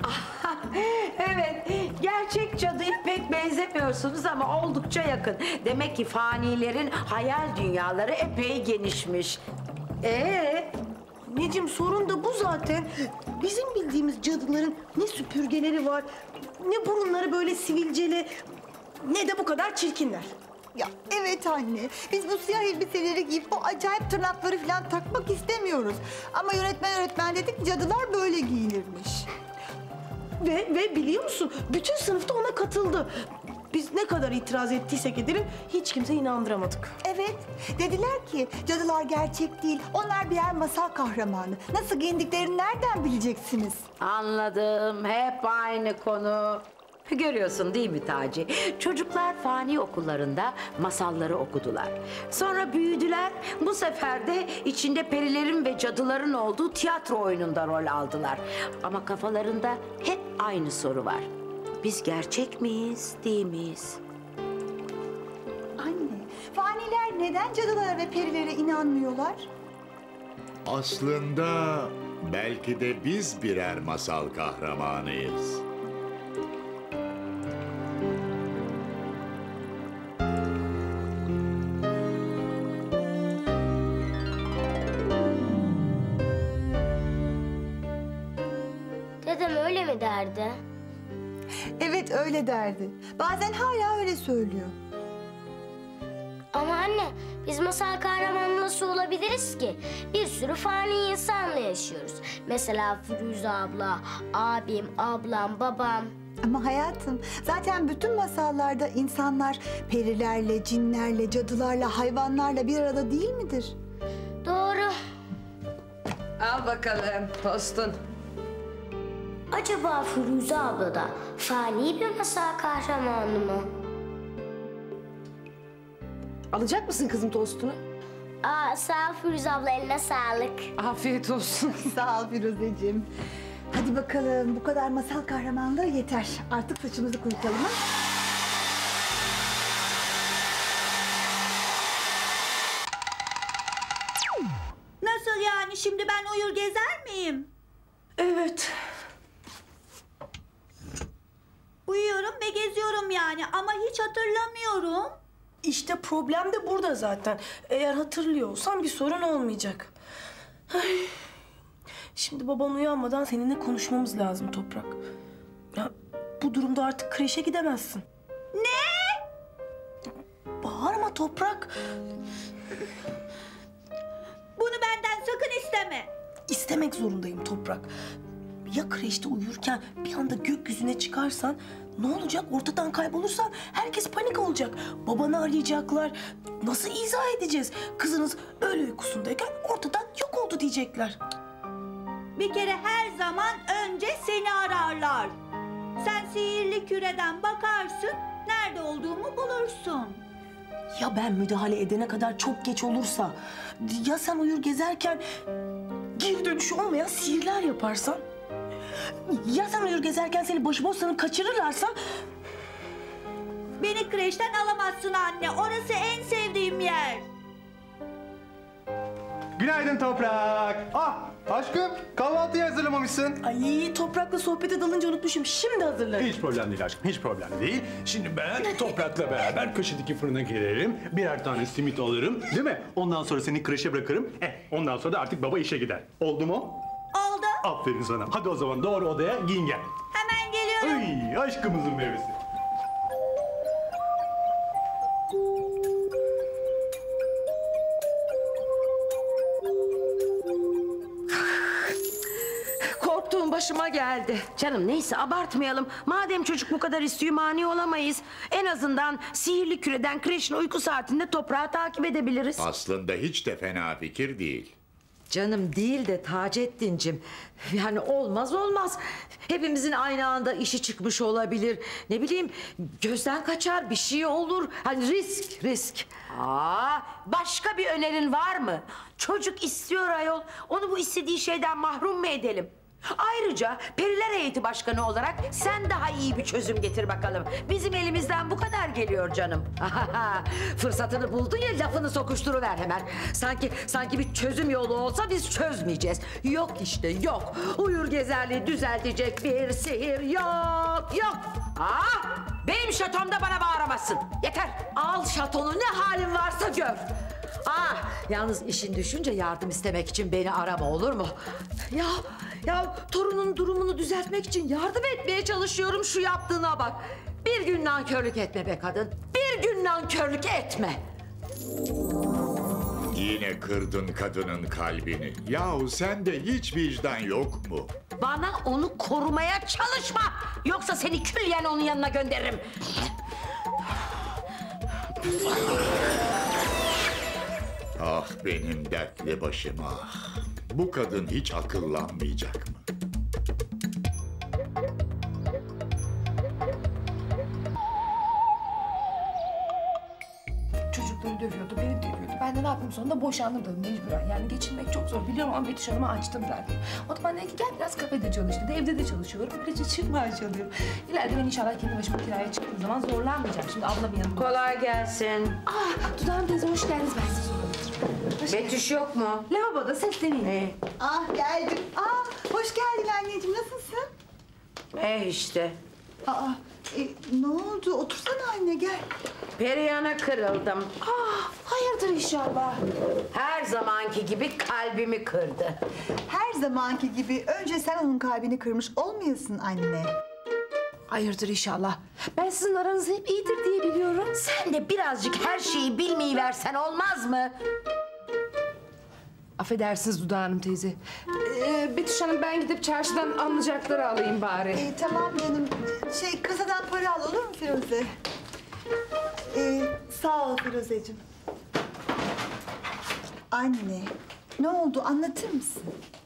Speaker 8: Evet, gerçek cadıya pek benzemiyorsunuz ama oldukça yakın. Demek ki fanilerin hayal dünyaları epey genişmiş. Ee,
Speaker 7: Necim sorun da bu zaten. Bizim bildiğimiz cadıların ne süpürgeleri var, ne burunları böyle sivilceli, ne de bu kadar çirkinler.
Speaker 14: Ya evet anne, biz bu siyah elbiseleri giyip bu acayip tırnakları falan takmak istemiyoruz. Ama yönetmen öğretmen dedi ki cadılar böyle giyinirmiş.
Speaker 7: Ve, ve biliyor musun bütün sınıfta ona katıldı. Biz ne kadar itiraz ettiysek edelim hiç kimse inandıramadık.
Speaker 14: Evet, dediler ki cadılar gerçek değil, onlar birer masal kahramanı. Nasıl giyindiklerini nereden bileceksiniz?
Speaker 8: anladım. Hep aynı konu. Görüyorsun değil mi Taci? Çocuklar fani okullarında masalları okudular. Sonra büyüdüler. Bu sefer de içinde perilerin ve cadıların olduğu tiyatro oyununda rol aldılar. Ama kafalarında hep aynı soru var. Biz gerçek miyiz, değil miyiz?
Speaker 14: Anne, faniler neden cadılara ve perilere inanmıyorlar?
Speaker 11: Aslında belki de biz birer masal kahramanıyız.
Speaker 5: Dedem öyle mi derdi?
Speaker 14: Evet öyle derdi. Bazen hala öyle söylüyor.
Speaker 5: Ama anne biz masal kahramanı nasıl olabiliriz ki? Bir sürü fani insanla yaşıyoruz. Mesela Firuze abla, abim, ablam, babam.
Speaker 14: Ama hayatım, zaten bütün masallarda insanlar perilerle, cinlerle, cadılarla, hayvanlarla bir arada değil midir?
Speaker 5: Doğru.
Speaker 8: Al bakalım postun.
Speaker 5: Acaba Firuze abla da fani bir masal kahramanı mı?
Speaker 3: Alacak mısın kızım tostunu?
Speaker 5: Aa, sağ ol Firuze abla, eline sağlık.
Speaker 3: Afiyet olsun.
Speaker 14: Sağ ol Firuzeciğim. Hadi bakalım, bu kadar masal kahramanlığı yeter. Artık saçımızı kurutalım ha.
Speaker 1: Nasıl yani, şimdi ben uyur gezer miyim?
Speaker 3: Evet.
Speaker 1: Uyuyorum ve geziyorum yani ama hiç hatırlamıyorum.
Speaker 7: İşte problem de burada zaten. Eğer hatırlıyorsan bir sorun olmayacak. Ay. Şimdi baban uyanmadan seninle konuşmamız lazım Toprak. Ya, bu durumda artık kreşe gidemezsin.
Speaker 1: Ne?
Speaker 7: Bağırma Toprak.
Speaker 1: Bunu benden sakın isteme.
Speaker 7: İstemek zorundayım Toprak. Ya kreşte uyurken bir anda gökyüzüne çıkarsan ne olacak? Ortadan kaybolursan herkes panik olacak. Babanı arayacaklar. Nasıl izah edeceğiz? Kızınız öyle uykusundayken ortadan yok oldu diyecekler.
Speaker 1: Bir kere her zaman önce seni ararlar. Sen sihirli küreden bakarsın, nerede olduğumu bulursun.
Speaker 7: Ya ben müdahale edene kadar çok geç olursa? Ya sen uyur gezerken geri dönüşü olmayan sihirler yaparsan? Ya sen uyur gezerken seni başıboş sanıp kaçırırlarsa?
Speaker 1: Beni kreşten alamazsın anne. Orası en sevdiğim yer.
Speaker 2: Günaydın Toprak. Ah aşkım kahvaltıyı hazırlamamışsın.
Speaker 7: Ay Toprak'la sohbete dalınca unutmuşum. Şimdi hazırlarım.
Speaker 2: Hiç problem değil aşkım, hiç problem değil. Şimdi ben Toprak'la beraber köşedeki fırına girerim. Birer tane simit alırım, değil mi? Ondan sonra seni kreşe bırakırım. Eh, ondan sonra da artık baba işe gider. Oldu mu?
Speaker 1: Oldu.
Speaker 2: Aferin sana. Hadi o zaman doğru odaya giyin gel.
Speaker 1: Hemen geliyorum.
Speaker 2: Ay aşkımızın meyvesi.
Speaker 8: Korktuğum başıma geldi. Canım neyse abartmayalım. Madem çocuk bu kadar istiyor mani olamayız. En azından sihirli küreden kreşin uyku saatinde Toprağı takip edebiliriz.
Speaker 11: Aslında hiç de fena fikir değil.
Speaker 15: Canım değil de Taceddin'cim. Yani olmaz olmaz. Hepimizin aynı anda işi çıkmış olabilir. Ne bileyim gözden kaçar bir şey olur. Hani risk risk.
Speaker 8: Aa, başka bir önerin var mı? Çocuk istiyor ayol. Onu bu istediği şeyden mahrum mu edelim? Ayrıca Periler Heyeti Başkanı olarak sen daha iyi bir çözüm getir bakalım. Bizim elimizden bu kadar geliyor canım.
Speaker 15: Fırsatını buldun ya lafını sokuşturuver hemen. Sanki sanki bir çözüm yolu olsa biz çözmeyeceğiz. Yok işte yok. Uyur gezerliği düzeltecek bir sihir yok yok.
Speaker 8: Aa, benim şatomda bana bağıramazsın. Yeter.
Speaker 15: Al şatonu ne halin varsa gör. Ah, yalnız işin düşünce yardım istemek için beni arama olur mu? Ya, ya torunun durumunu düzeltmek için yardım etmeye çalışıyorum şu yaptığına bak. Bir gün nankörlük etme be kadın. Bir gün nankörlük etme.
Speaker 11: Yine kırdın kadının kalbini. Yahu sende hiç vicdan yok mu?
Speaker 8: Bana onu korumaya çalışma. Yoksa seni külliyen onun yanına gönderirim.
Speaker 11: Ah benim dertli başım ah. Bu kadın hiç akıllanmayacak mı?
Speaker 7: Çocukları dövüyordu, beni dövüyordu. Ben de ne yapayım sonunda boşandım tabii mecburen. Yani geçinmek çok zor biliyorum ama Betüş Hanım'a açtım zaten. O da bana dedi ki gel biraz kafede çalış dedi. Evde de çalışıyorum. Böylece çift maaş alıyorum. İleride ben inşallah kendi başıma kiraya çıktığım zaman zorlanmayacağım. Şimdi ablam yanımda.
Speaker 8: Kolay gelsin.
Speaker 7: Ah Dudağım teyze hoş geldiniz. Ben size soralım.
Speaker 8: Betüş yok mu?
Speaker 7: Lavaboda sesleneyim.
Speaker 14: Ah geldim. Ah hoş geldin anneciğim nasılsın?
Speaker 8: Eh işte.
Speaker 14: Aa e, ne oldu? Otursana anne gel.
Speaker 8: Perihan'a kırıldım.
Speaker 7: Ah hayırdır inşallah.
Speaker 8: Her zamanki gibi kalbimi kırdı.
Speaker 14: Her zamanki gibi önce sen onun kalbini kırmış olmayasın anne.
Speaker 7: Hayırdır inşallah. Ben sizin aranız hep iyidir diye biliyorum.
Speaker 8: Sen de birazcık her şeyi bilmeyi versen olmaz mı?
Speaker 7: Affedersiniz Duda Hanım teyze. Ee, Betüş Hanım ben gidip çarşıdan alınacakları alayım bari.
Speaker 14: E, tamam canım. Şey kasadan para al olur mu Firuze? E, sağ ol Firuzeciğim. Anne ne oldu anlatır mısın?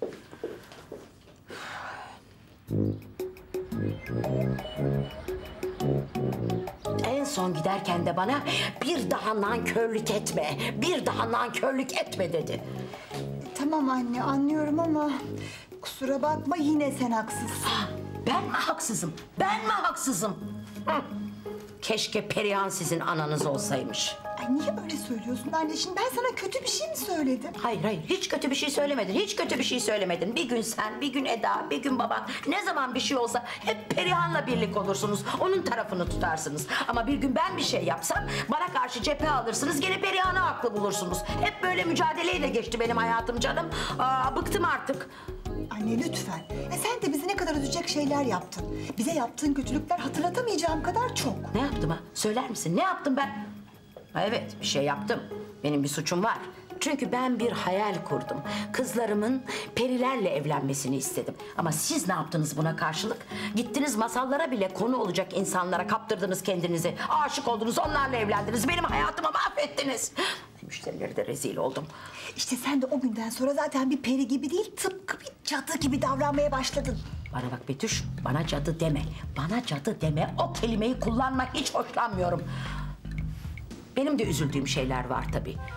Speaker 8: En son giderken de bana bir daha nankörlük etme, bir daha nankörlük etme dedi.
Speaker 14: Tamam anne anlıyorum ama kusura bakma yine sen haksızsın.
Speaker 8: Ben mi haksızım? Ben mi haksızım? Hı. Keşke Perihan sizin ananız olsaymış.
Speaker 14: Ay niye böyle söylüyorsun anne? Şimdi ben sana kötü bir şey mi söyledim?
Speaker 8: Hayır hayır hiç kötü bir şey söylemedin. Hiç kötü bir şey söylemedin. Bir gün sen, bir gün Eda, bir gün baban. Ne zaman bir şey olsa hep Perihan'la birlik olursunuz. Onun tarafını tutarsınız. Ama bir gün ben bir şey yapsam bana karşı cephe alırsınız. Gene Perihan'ı haklı bulursunuz. Hep böyle mücadeleyle geçti benim hayatım canım. Aa, bıktım artık.
Speaker 14: Anne lütfen. Ya sen de bizi ne kadar üzecek şeyler yaptın. Bize yaptığın kötülükler hatırlatamayacağım kadar çok.
Speaker 8: Ne yaptım ha? Söyler misin? Ne yaptım ben? Ha, evet bir şey yaptım. Benim bir suçum var. Çünkü ben bir hayal kurdum. Kızlarımın perilerle evlenmesini istedim. Ama siz ne yaptınız buna karşılık? Gittiniz masallara bile konu olacak insanlara kaptırdınız kendinizi. Aşık oldunuz, onlarla evlendiniz. Benim hayatımı mahvettiniz. Müşterileri de rezil oldum.
Speaker 14: İşte sen de o günden sonra zaten bir peri gibi değil, tıpkı bir cadı gibi davranmaya başladın.
Speaker 8: Bana bak Betüş, bana cadı deme. Bana cadı deme, o kelimeyi kullanmak hiç hoşlanmıyorum. Benim de üzüldüğüm şeyler var tabii.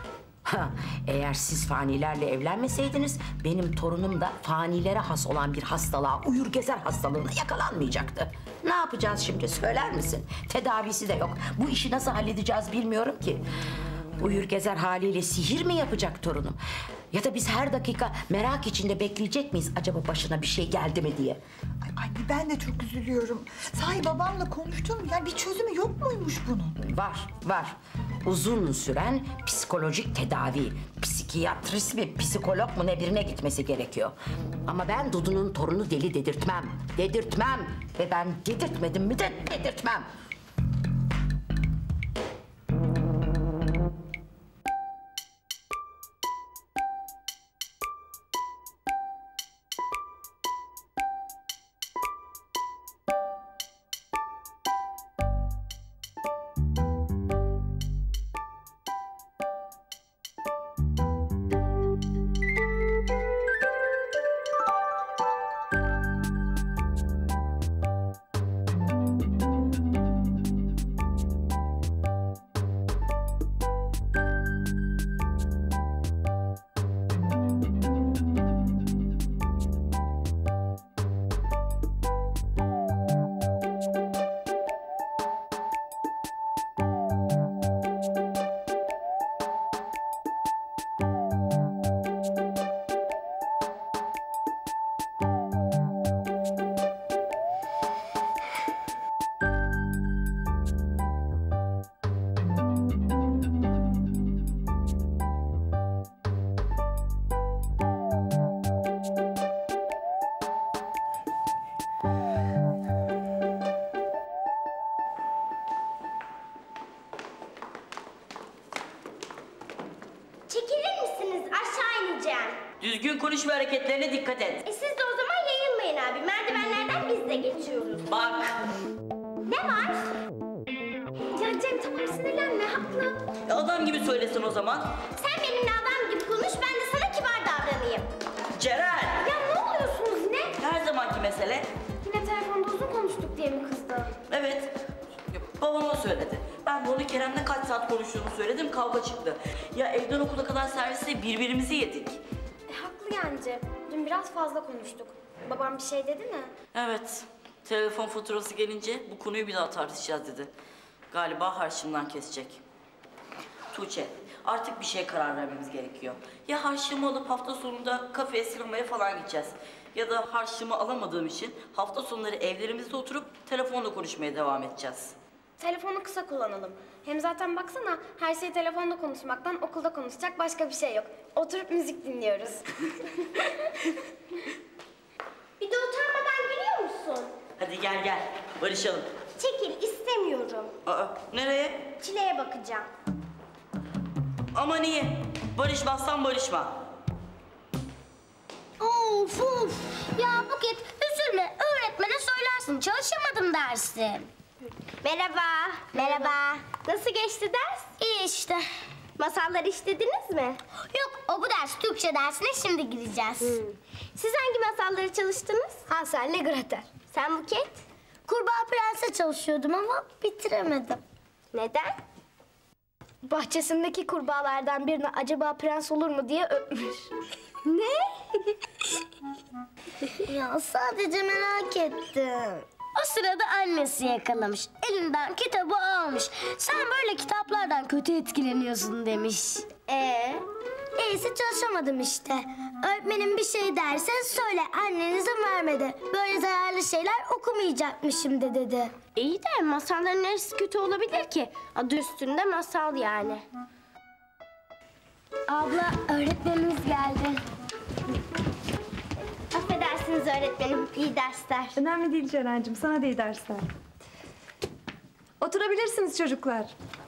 Speaker 8: Ha, eğer siz fanilerle evlenmeseydiniz benim torunum da fanilere has olan bir hastalığa, uyur gezer hastalığına yakalanmayacaktı. Ne yapacağız şimdi söyler misin? Tedavisi de yok. Bu işi nasıl halledeceğiz bilmiyorum ki. Uyur gezer haliyle sihir mi yapacak torunum? Ya da biz her dakika merak içinde bekleyecek miyiz acaba başına bir şey geldi mi diye?
Speaker 14: Ay, anne ben de çok üzülüyorum. Sahi babamla konuştun mu? Yani bir çözümü yok muymuş bunun?
Speaker 8: Var, var. Uzun süren psikolojik tedavi. Psikiyatrist mi, psikolog mu ne birine gitmesi gerekiyor. Ama ben Dudu'nun torunu deli dedirtmem. Dedirtmem. Ve ben dedirtmedim mi de dedirtmem.
Speaker 5: Çekilir misiniz? Aşağı ineceğim.
Speaker 12: Düzgün konuş ve hareketlerine dikkat et.
Speaker 5: E siz de o zaman yayılmayın abi. Merdivenlerden biz de geçiyoruz.
Speaker 12: Bak.
Speaker 5: Ne var? Ya Cem tamam sinirlenme haklı.
Speaker 12: E, Adam gibi söylesin o zaman.
Speaker 5: Sen benimle adam gibi konuş, ben de sana kibar davranayım.
Speaker 12: Ceren.
Speaker 5: Ya ne oluyorsunuz yine?
Speaker 12: Her zamanki mesele.
Speaker 5: Yine telefonda uzun konuştuk diye mi kızdı?
Speaker 12: Evet. Babama söyledi. Ben de onu Kerem'le kaç saat konuştuğunu söyledim, kavga çıktı. Ya evden okula kadar serviste birbirimizi yedik.
Speaker 5: E, haklı yani Cem. Dün biraz fazla konuştuk. Babam bir şey dedi mi?
Speaker 12: Evet. Telefon faturası gelince bu konuyu bir daha tartışacağız dedi. Galiba harçlığımdan kesecek. Tuğçe, artık bir şeye karar vermemiz gerekiyor. Ya harçlığımı alıp hafta sonunda kafeye, sinemaya falan gideceğiz. Ya da harçlığımı alamadığım için hafta sonları evlerimizde oturup telefonla konuşmaya devam edeceğiz.
Speaker 5: Telefonu kısa kullanalım. Hem zaten baksana her şey telefonda konuşmaktan okulda konuşacak başka bir şey yok. Oturup müzik dinliyoruz. Bir de utanmadan gülüyor musun?
Speaker 12: Hadi gel gel, barışalım.
Speaker 5: Çekil, istemiyorum.
Speaker 12: Aa, nereye?
Speaker 5: Çile'ye bakacağım.
Speaker 12: Ama niye? Barışmazsan barışma.
Speaker 5: Of of! Ya Buket üzülme, öğretmene söylersin. Çalışamadım dersi. Merhaba. Merhaba. Nasıl geçti ders? İyi işte. Masalları işlediniz mi? Yok, o bu ders Türkçe dersine şimdi gireceğiz. Hmm. Siz hangi masalları çalıştınız? Hansel ile Gretel. Sen Buket? Kurbağa Prens'e çalışıyordum ama bitiremedim. Neden? Bahçesindeki kurbağalardan birine acaba prens olur mu diye öpmüş. Ne? Ya sadece merak ettim. O sırada annesi yakalamış. Elinden kitabı almış. Sen böyle kitaplardan kötü etkileniyorsun demiş. Ee? İyisi çalışamadım işte. Öğretmenim bir şey derse söyle annen izin vermedi. Böyle zararlı şeyler okumayacakmışım de dedi. İyi de masalların neresi kötü olabilir ki? Adı üstünde masal yani. Abla öğretmenimiz geldi. Affedersiniz öğretmenim, iyi dersler.
Speaker 16: Önemli değil Ceren'cim, sana da iyi dersler. Oturabilirsiniz çocuklar.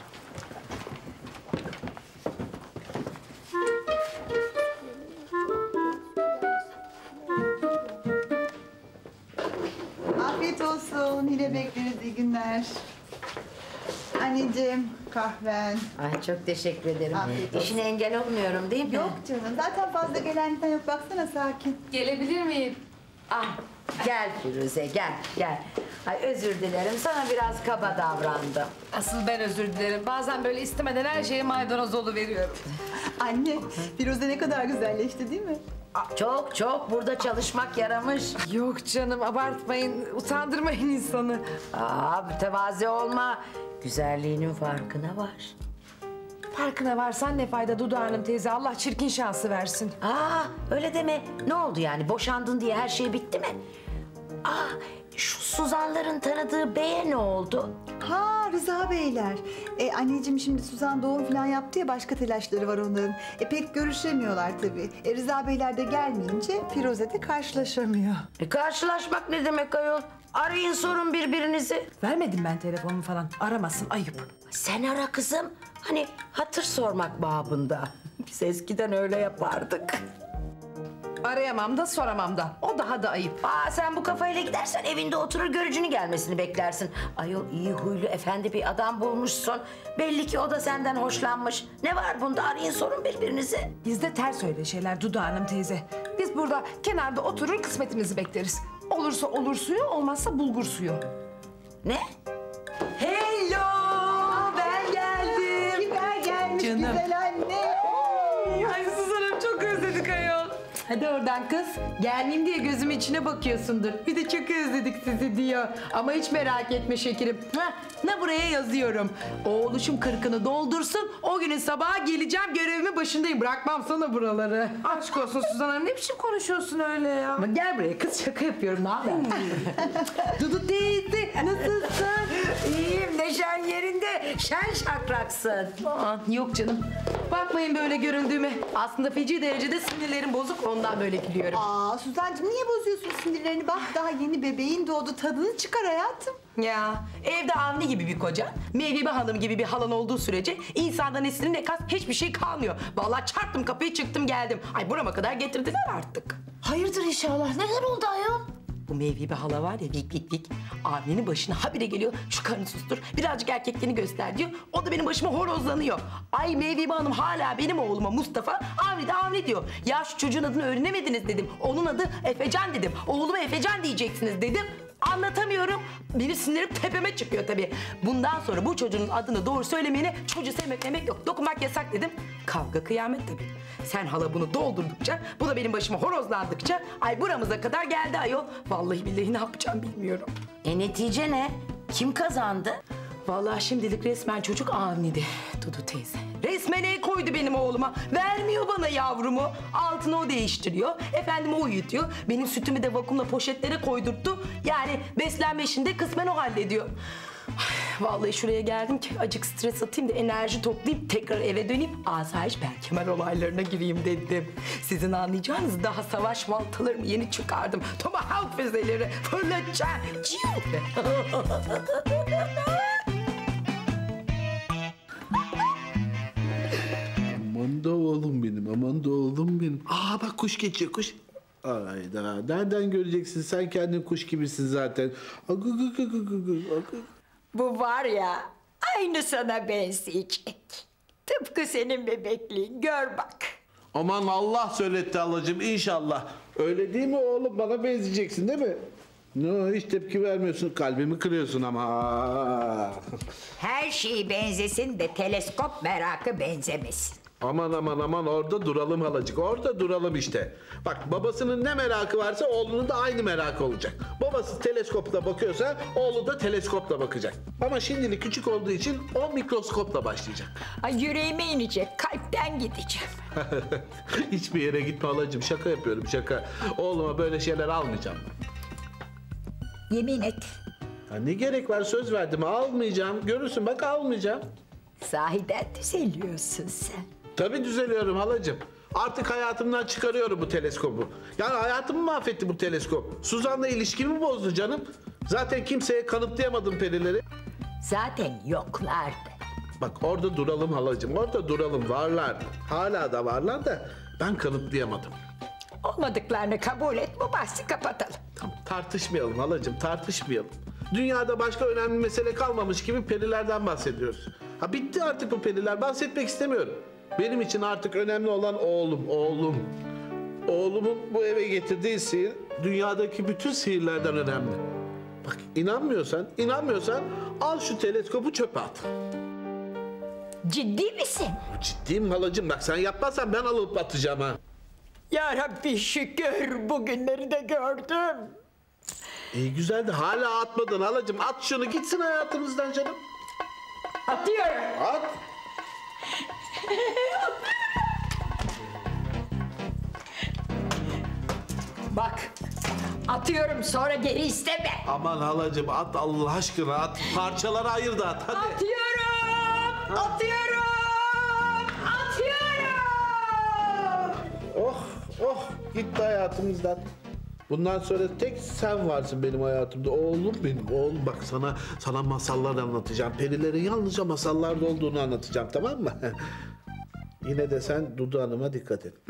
Speaker 14: Afiyet olsun. Yine bekleriz. İyi günler. Anneciğim, kahven.
Speaker 8: Ay çok teşekkür ederim.
Speaker 14: Afiyet olsun.
Speaker 8: İşine engel olmuyorum değil mi?
Speaker 14: Yok canım. Zaten fazla gelen giden yok. Baksana sakin.
Speaker 3: Gelebilir miyim?
Speaker 8: Ah, Gel Firuze gel gel. Ay özür dilerim sana biraz kaba davrandım.
Speaker 3: Asıl ben özür dilerim. Bazen böyle istemeden her şeye maydanoz veriyorum.
Speaker 14: Anne, Firuze ne kadar güzelleşti değil mi?
Speaker 8: Çok çok burada çalışmak yaramış.
Speaker 3: Yok canım abartmayın, utandırmayın insanı.
Speaker 8: Aa mütevazi olma. Güzelliğinin farkına var.
Speaker 3: Farkına varsan ne fayda Dudu Hanım teyze, Allah çirkin şansı versin.
Speaker 8: Aa öyle deme. Ne oldu yani boşandın diye her şey bitti mi? Aa şu Suzanların tanıdığı beye ne oldu?
Speaker 14: Ha Rıza Beyler. E, anneciğim şimdi Suzan doğum falan yaptı ya, başka telaşları var onların. E, pek görüşemiyorlar tabii. E, Rıza Beyler de gelmeyince Firuze de karşılaşamıyor.
Speaker 8: E, karşılaşmak ne demek ayol? Arayın sorun birbirinizi.
Speaker 3: Vermedim ben telefonumu falan. Aramasın, ayıp.
Speaker 8: Sen ara kızım. Hani hatır sormak babında. Biz eskiden öyle yapardık.
Speaker 3: Arayamam da soramam da. O daha da ayıp.
Speaker 8: Aa sen bu kafayla gidersen evinde oturur görücünü gelmesini beklersin. Ayol iyi huylu efendi bir adam bulmuşsun. Belli ki o da senden hoşlanmış. Ne var bunda, arayın sorun birbirinizi.
Speaker 3: Bizde ters öyle şeyler Dudu Hanım teyze. Biz burada kenarda oturur kısmetimizi bekleriz. Olursa olur suyu, olmazsa bulgur suyu.
Speaker 8: Ne?
Speaker 3: Hello! Ben geldim.
Speaker 14: Kimler gelmiş
Speaker 3: Canım.
Speaker 14: güzel anne?
Speaker 3: Ay Suzan'ım çok özledik ayol. Hadi oradan kız. Gelmeyeyim diye gözümün içine bakıyorsundur. Bir de çok özledik sizi diyor. Ama hiç merak etme şekerim. Heh, ne buraya yazıyorum. Oğluşum kırkını doldursun. O günün sabahı geleceğim, görevimin başındayım. Bırakmam sana buraları. Aşk olsun Suzan Hanım. Ne biçim konuşuyorsun öyle ya? Ama gel buraya kız, şaka yapıyorum. Ne haber?
Speaker 8: Dudu teyze nasılsın? İyiyim, neşen yerinde. Şen şakraksın.
Speaker 3: Aa, yok canım. Bakmayın böyle göründüğüme. Aslında feci derecede sinirlerim bozuk, ondan böyle gülüyorum.
Speaker 14: Aa Suzancığım niye bozuyorsun sinirlerini? Bak daha yeni bebeğin doğdu, tadını çıkar hayatım.
Speaker 3: Ya evde Avni gibi bir koca, Mevlibe Hanım gibi bir halan olduğu sürece insanda ne sinir ne kas hiçbir şey kalmıyor. Vallahi çarptım kapıyı, çıktım geldim. Ay burama kadar getirdiler artık.
Speaker 8: Hayırdır inşallah. Neler oldu ayol?
Speaker 3: Bu Mevlibe hala var ya, vik vik vik. Avni'nin başına habire geliyor. Şu karını sustur, birazcık erkekliğini göster diyor. O da benim başıma horozlanıyor. Ay Mevlibe Hanım hala benim oğluma Mustafa, Avni de Avni diyor. Ya şu çocuğun adını öğrenemediniz dedim. Onun adı Efecan dedim. Oğluma Efecan diyeceksiniz dedim. Anlatamıyorum. Benim sinirim tepeme çıkıyor tabii. Bundan sonra bu çocuğun adını doğru söylemeyene çocuğu sevmek demek yok. Dokunmak yasak dedim. Kavga kıyamet tabii. Sen hala bunu doldurdukça, bu da benim başıma horozlandıkça ay buramıza kadar geldi ayol. Vallahi billahi ne yapacağım bilmiyorum.
Speaker 8: E netice ne? Kim kazandı?
Speaker 3: Vallahi şimdilik resmen çocuk Avni'di Dudu teyze. Resmen el koydu benim oğluma. Vermiyor bana yavrumu. Altını o değiştiriyor. Efendim o uyutuyor. Benim sütümü de vakumla poşetlere koydurttu. Yani beslenme işinde kısmen o hallediyor. Ay, vallahi şuraya geldim ki acık stres atayım da enerji toplayayım, tekrar eve döneyim. Asayiş Berkemal olaylarına gireyim dedim. Sizin anlayacağınız daha savaş baltalarımı yeni çıkardım. Tomahawk füzeleri fırlatacağım.
Speaker 10: Aman da oğlum benim, aman da oğlum benim. Aa bak kuş geçiyor, kuş. Ayda nereden göreceksin, sen kendin kuş gibisin zaten.
Speaker 15: Bu var ya, aynı sana benzeyecek. Tıpkı senin bebekliğin, gör bak.
Speaker 10: Aman Allah söyletti halacığım, inşallah. Öyle değil mi oğlum, bana benzeyeceksin değil mi? No, hiç tepki vermiyorsun, kalbimi kırıyorsun ama.
Speaker 15: Her şey benzesin de teleskop merakı benzemesin.
Speaker 10: Aman aman aman, orada duralım halacık, orada duralım işte. Bak babasının ne merakı varsa oğlunun da aynı merakı olacak. Babası teleskopla bakıyorsa oğlu da teleskopla bakacak. Ama şimdilik küçük olduğu için o mikroskopla başlayacak.
Speaker 15: Ay yüreğime inecek, kalpten gideceğim.
Speaker 10: Hiçbir yere gitme halacığım, şaka yapıyorum şaka. Oğluma böyle şeyler almayacağım.
Speaker 15: Yemin et.
Speaker 10: Ya ne gerek var, söz verdim almayacağım. Görürsün bak almayacağım.
Speaker 15: Sahiden düzeliyorsun sen.
Speaker 10: Tabii düzeliyorum halacığım. Artık hayatımdan çıkarıyorum bu teleskobu. Yani hayatımı mahvetti bu teleskop. Suzan'la ilişkimi bozdu canım. Zaten kimseye kanıtlayamadım perileri.
Speaker 15: Zaten yoklardı.
Speaker 10: Bak orada duralım halacığım, orada duralım, varlardı. Hala da varlar da ben kanıtlayamadım.
Speaker 15: Olmadıklarını kabul et, bu bahsi kapatalım.
Speaker 10: Tamam, tartışmayalım halacığım, tartışmayalım. Dünyada başka önemli mesele kalmamış gibi perilerden bahsediyoruz. Ha bitti artık bu periler, bahsetmek istemiyorum. Benim için artık önemli olan oğlum, oğlum. Oğlumun bu eve getirdiği sihir dünyadaki bütün sihirlerden önemli. Bak inanmıyorsan, inanmıyorsan al şu teleskopu çöpe at.
Speaker 15: Ciddi misin?
Speaker 10: Ciddiyim halacığım, bak sen yapmazsan ben alıp atacağım ha.
Speaker 15: Ya Rabbi şükür bugünleri de gördüm.
Speaker 10: İyi güzel de hala atmadın halacığım. At şunu gitsin hayatımızdan canım.
Speaker 15: Atıyorum.
Speaker 10: At.
Speaker 15: Bak atıyorum sonra geri isteme.
Speaker 10: Aman halacığım at Allah aşkına at. Parçalara ayır da at hadi.
Speaker 15: Atıyorum. Atıyorum. Atıyorum.
Speaker 10: Oh oh gitti hayatımızdan. Bundan sonra tek sen varsın benim hayatımda. Oğlum benim oğlum, bak sana sana masallar anlatacağım. Perilerin yalnızca masallarda olduğunu anlatacağım, tamam mı? Yine de sen Dudu Hanım'a dikkat et.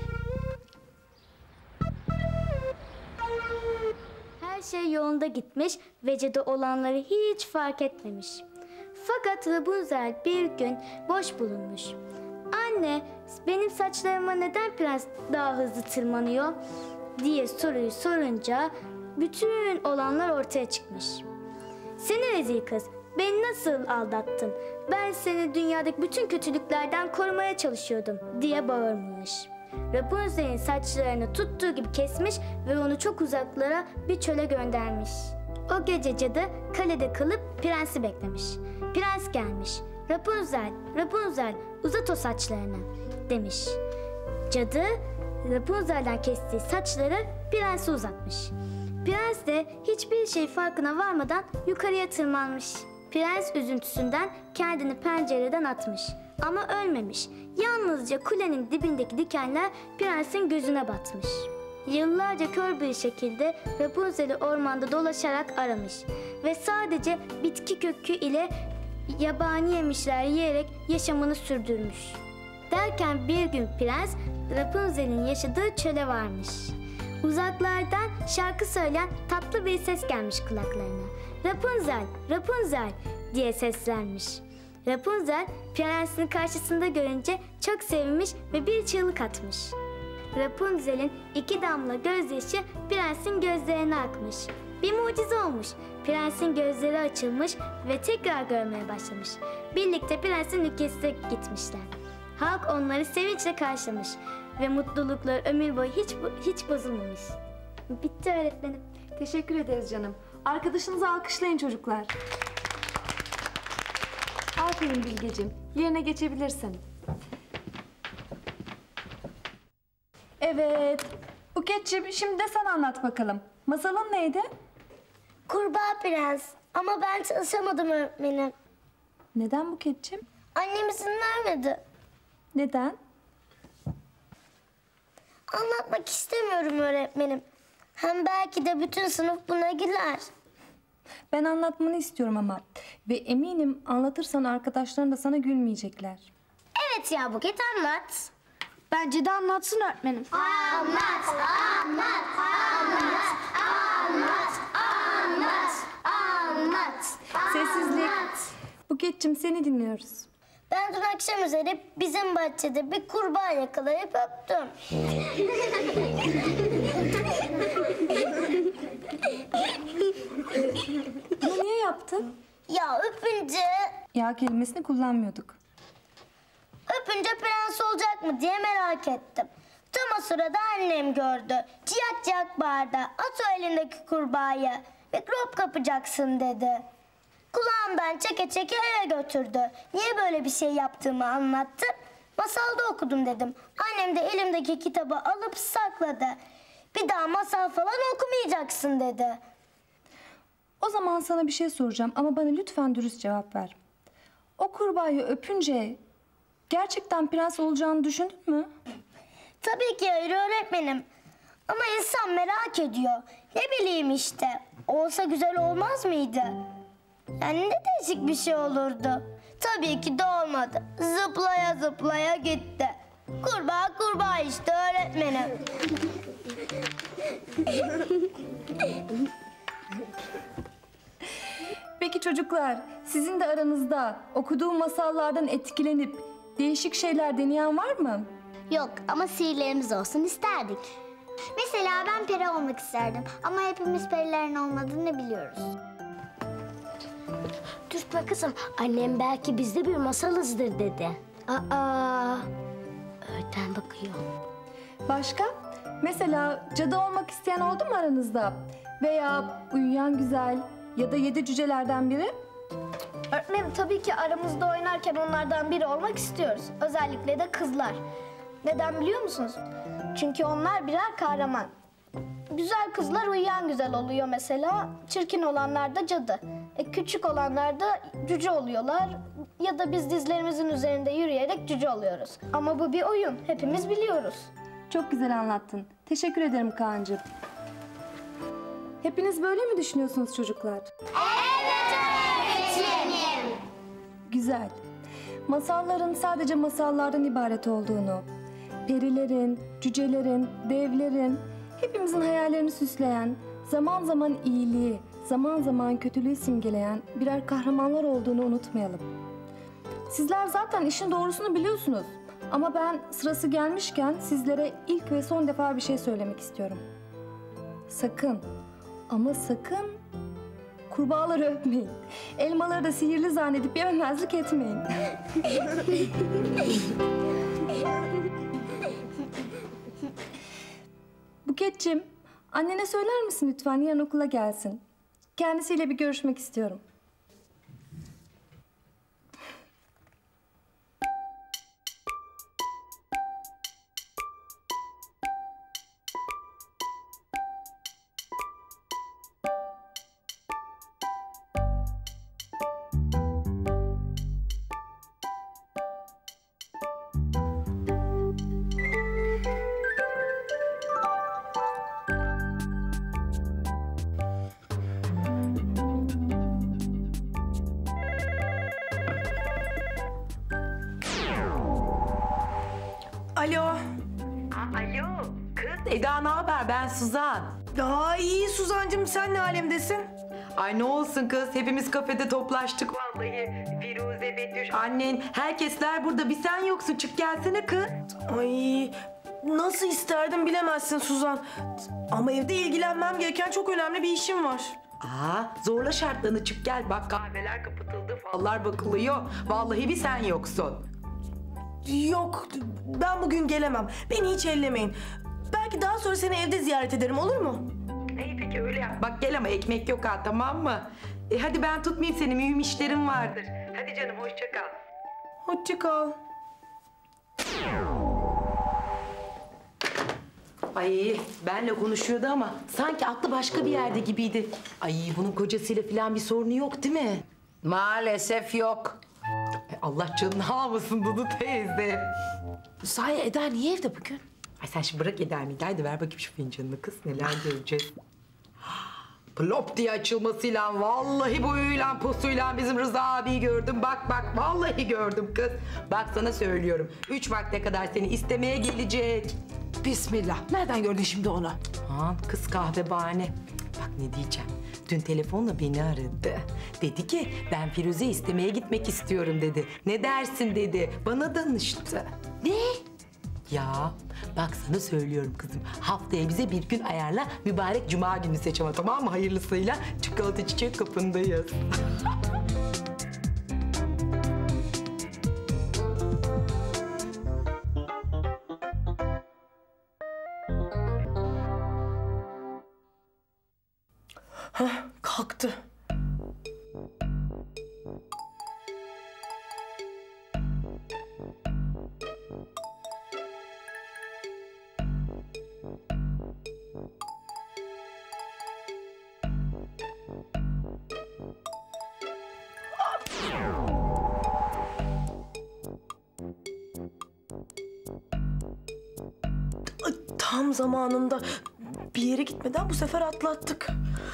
Speaker 5: Her şey yolunda gitmiş ve cadı olanları hiç fark etmemiş. Fakat Rapunzel bir gün boş bulunmuş. Anne, benim saçlarıma neden prens daha hızlı tırmanıyor diye soruyu sorunca bütün olanlar ortaya çıkmış. Seni rezil kız, beni nasıl aldattın? Ben seni dünyadaki bütün kötülüklerden korumaya çalışıyordum diye bağırmış. Rapunzel'in saçlarını tuttuğu gibi kesmiş ve onu çok uzaklara bir çöle göndermiş. O gece cadı kalede kalıp prensi beklemiş. Prens gelmiş. Rapunzel, Rapunzel uzat o saçlarını demiş. Cadı Rapunzel'den kestiği saçları prense uzatmış. Prens de hiçbir şey farkına varmadan yukarıya tırmanmış. Prens üzüntüsünden kendini pencereden atmış. Ama ölmemiş. Yalnızca kulenin dibindeki dikenler prensin gözüne batmış. Yıllarca kör bir şekilde Rapunzel'i ormanda dolaşarak aramış. Ve sadece bitki kökü ile yabani yemişler yiyerek yaşamını sürdürmüş. Derken bir gün prens Rapunzel'in yaşadığı çöle varmış. Uzaklardan şarkı söyleyen tatlı bir ses gelmiş kulaklarına. Rapunzel, Rapunzel diye seslenmiş. Rapunzel prensini karşısında görünce çok sevinmiş ve bir çığlık atmış. Rapunzel'in iki damla gözyaşı prensin gözlerine akmış. Bir mucize olmuş. Prensin gözleri açılmış ve tekrar görmeye başlamış. Birlikte prensin ülkesine gitmişler. Halk onları sevinçle karşılamış ve mutlulukları ömür boyu hiç hiç bozulmamış. Bitti öğretmenim.
Speaker 16: Teşekkür ederiz canım. Arkadaşınızı alkışlayın çocuklar. Aferin Bilgeciğim. Yerine geçebilirsin. Evet. Buketciğim şimdi de sen anlat bakalım. Masalın neydi?
Speaker 5: Kurbağa Prens. Ama ben çalışamadım öğretmenim.
Speaker 16: Neden Buketciğim?
Speaker 5: Annem izin vermedi.
Speaker 16: Neden?
Speaker 5: Anlatmak istemiyorum öğretmenim. Hem belki de bütün sınıf buna güler.
Speaker 16: Ben anlatmanı istiyorum ama. Ve eminim anlatırsan arkadaşların da sana gülmeyecekler.
Speaker 5: Evet ya Buket, anlat.
Speaker 1: Bence de anlatsın öğretmenim.
Speaker 5: Anlat, anlat, anlat, anlat, anlat, anlat.
Speaker 16: Sessizlik. Buketciğim seni dinliyoruz.
Speaker 5: Ben dün akşam üzeri bizim bahçede bir kurbağa yakalayıp öptüm.
Speaker 16: Bunu niye yaptın?
Speaker 5: Ya öpünce...
Speaker 16: Ya kelimesini kullanmıyorduk.
Speaker 5: Öpünce prens olacak mı diye merak ettim. Tam o sırada annem gördü. Ciyak ciyak bağırdı. At o elindeki kurbağayı. Mikrop kapacaksın dedi. Kulağımdan çeke çeke eve götürdü. Niye böyle bir şey yaptığımı anlattı. Masalda okudum dedim. Annem de elimdeki kitabı alıp sakladı. Bir daha masal falan okumayacaksın dedi.
Speaker 16: O zaman sana bir şey soracağım ama bana lütfen dürüst cevap ver. O kurbağayı öpünce gerçekten prens olacağını düşündün mü?
Speaker 5: Tabii ki hayır öğretmenim. Ama insan merak ediyor. Ne bileyim işte. Olsa güzel olmaz mıydı? Yani ne değişik bir şey olurdu. Tabii ki de olmadı. Zıplaya zıplaya gitti. Kurbağa kurbağa işte öğretmenim.
Speaker 16: Peki çocuklar, sizin de aranızda okuduğum masallardan etkilenip değişik şeyler deneyen var mı?
Speaker 5: Yok ama sihirlerimiz olsun isterdik. Mesela ben peri olmak isterdim ama hepimiz perilerin olmadığını biliyoruz. Dur be kızım, annem belki bizde bir masalızdır dedi. Aa, öğretmen bakıyor.
Speaker 16: Başka? Mesela cadı olmak isteyen oldu mu aranızda? Veya uyuyan güzel ya da yedi cücelerden biri?
Speaker 17: Öğretmenim tabii ki aramızda oynarken onlardan biri olmak istiyoruz. Özellikle de kızlar. Neden biliyor musunuz? Çünkü onlar birer kahraman. Güzel kızlar uyuyan güzel oluyor mesela. Çirkin olanlar da cadı. E, küçük olanlar da cüce oluyorlar. Ya da biz dizlerimizin üzerinde yürüyerek cüce oluyoruz. Ama bu bir oyun. Hepimiz biliyoruz.
Speaker 16: Çok güzel anlattın. Teşekkür ederim Kaan'cığım. Hepiniz böyle mi düşünüyorsunuz çocuklar?
Speaker 5: Evet öğretmenim.
Speaker 16: Güzel. Masalların sadece masallardan ibaret olduğunu, perilerin, cücelerin, devlerin, hepimizin hayallerini süsleyen, zaman zaman iyiliği, zaman zaman kötülüğü simgeleyen birer kahramanlar olduğunu unutmayalım. Sizler zaten işin doğrusunu biliyorsunuz. Ama ben sırası gelmişken sizlere ilk ve son defa bir şey söylemek istiyorum. Sakın, ama sakın kurbağaları öpmeyin. Elmaları da sihirli zannedip yememezlik etmeyin. Buketciğim, annene söyler misin lütfen yarın okula gelsin? Kendisiyle bir görüşmek istiyorum.
Speaker 7: Alo.
Speaker 3: Alo, kız Eda ne haber? Ben Suzan.
Speaker 7: Daha iyi Suzancığım, sen ne alemdesin?
Speaker 3: Ay ne olsun kız, hepimiz kafede toplaştık vallahi. Firuze, Betüş, annen, herkesler burada. Bir sen yoksun, çık gelsene kız.
Speaker 7: Ay nasıl isterdim bilemezsin Suzan. Ama evde ilgilenmem gereken çok önemli bir işim var.
Speaker 3: Aa, zorla şartlarını, çık gel. Bak kahveler kapatıldı, fallar bakılıyor. Vallahi bir sen yoksun.
Speaker 7: Yok, ben bugün gelemem. Beni hiç ellemeyin. Belki daha sonra seni evde ziyaret ederim, olur mu?
Speaker 3: İyi peki öyle yap. Bak gel ama ekmek yok ha, tamam mı? E, hadi ben tutmayayım seni, mühim işlerim vardır. Hadi canım, hoşça kal.
Speaker 7: Hoşça kal.
Speaker 3: Ay benle konuşuyordu ama sanki aklı başka bir yerde gibiydi. Ay bunun kocasıyla falan bir sorunu yok değil mi?
Speaker 8: Maalesef yok.
Speaker 3: Ay, Allah canını almasın Dudu teyze. Sahi Eda niye evde bugün? Ay sen şimdi bırak Eda mıydı? Haydi ver bakayım şu fincanını kız. Neler göreceğiz. Plop diye açılmasıyla, vallahi boyuyla posuyla bizim Rıza abiyi gördüm. Bak bak vallahi gördüm kız. Bak sana söylüyorum. Üç vakte kadar seni istemeye gelecek.
Speaker 7: Bismillah. Nereden gördün şimdi onu?
Speaker 3: Ha, kız kahve bahane. Bak ne diyeceğim. Dün telefonla beni aradı. Dedi ki ben Firuze istemeye gitmek istiyorum dedi. Ne dersin dedi. Bana danıştı. Ne? Ya bak sana söylüyorum kızım. Haftaya bize bir gün ayarla. Mübarek cuma günü seç ama, tamam mı? Hayırlısıyla çikolata çiçek kapındayız.
Speaker 7: Hah, kalktı. Ay, tam zamanında bir yere gitmeden bu sefer atlattık.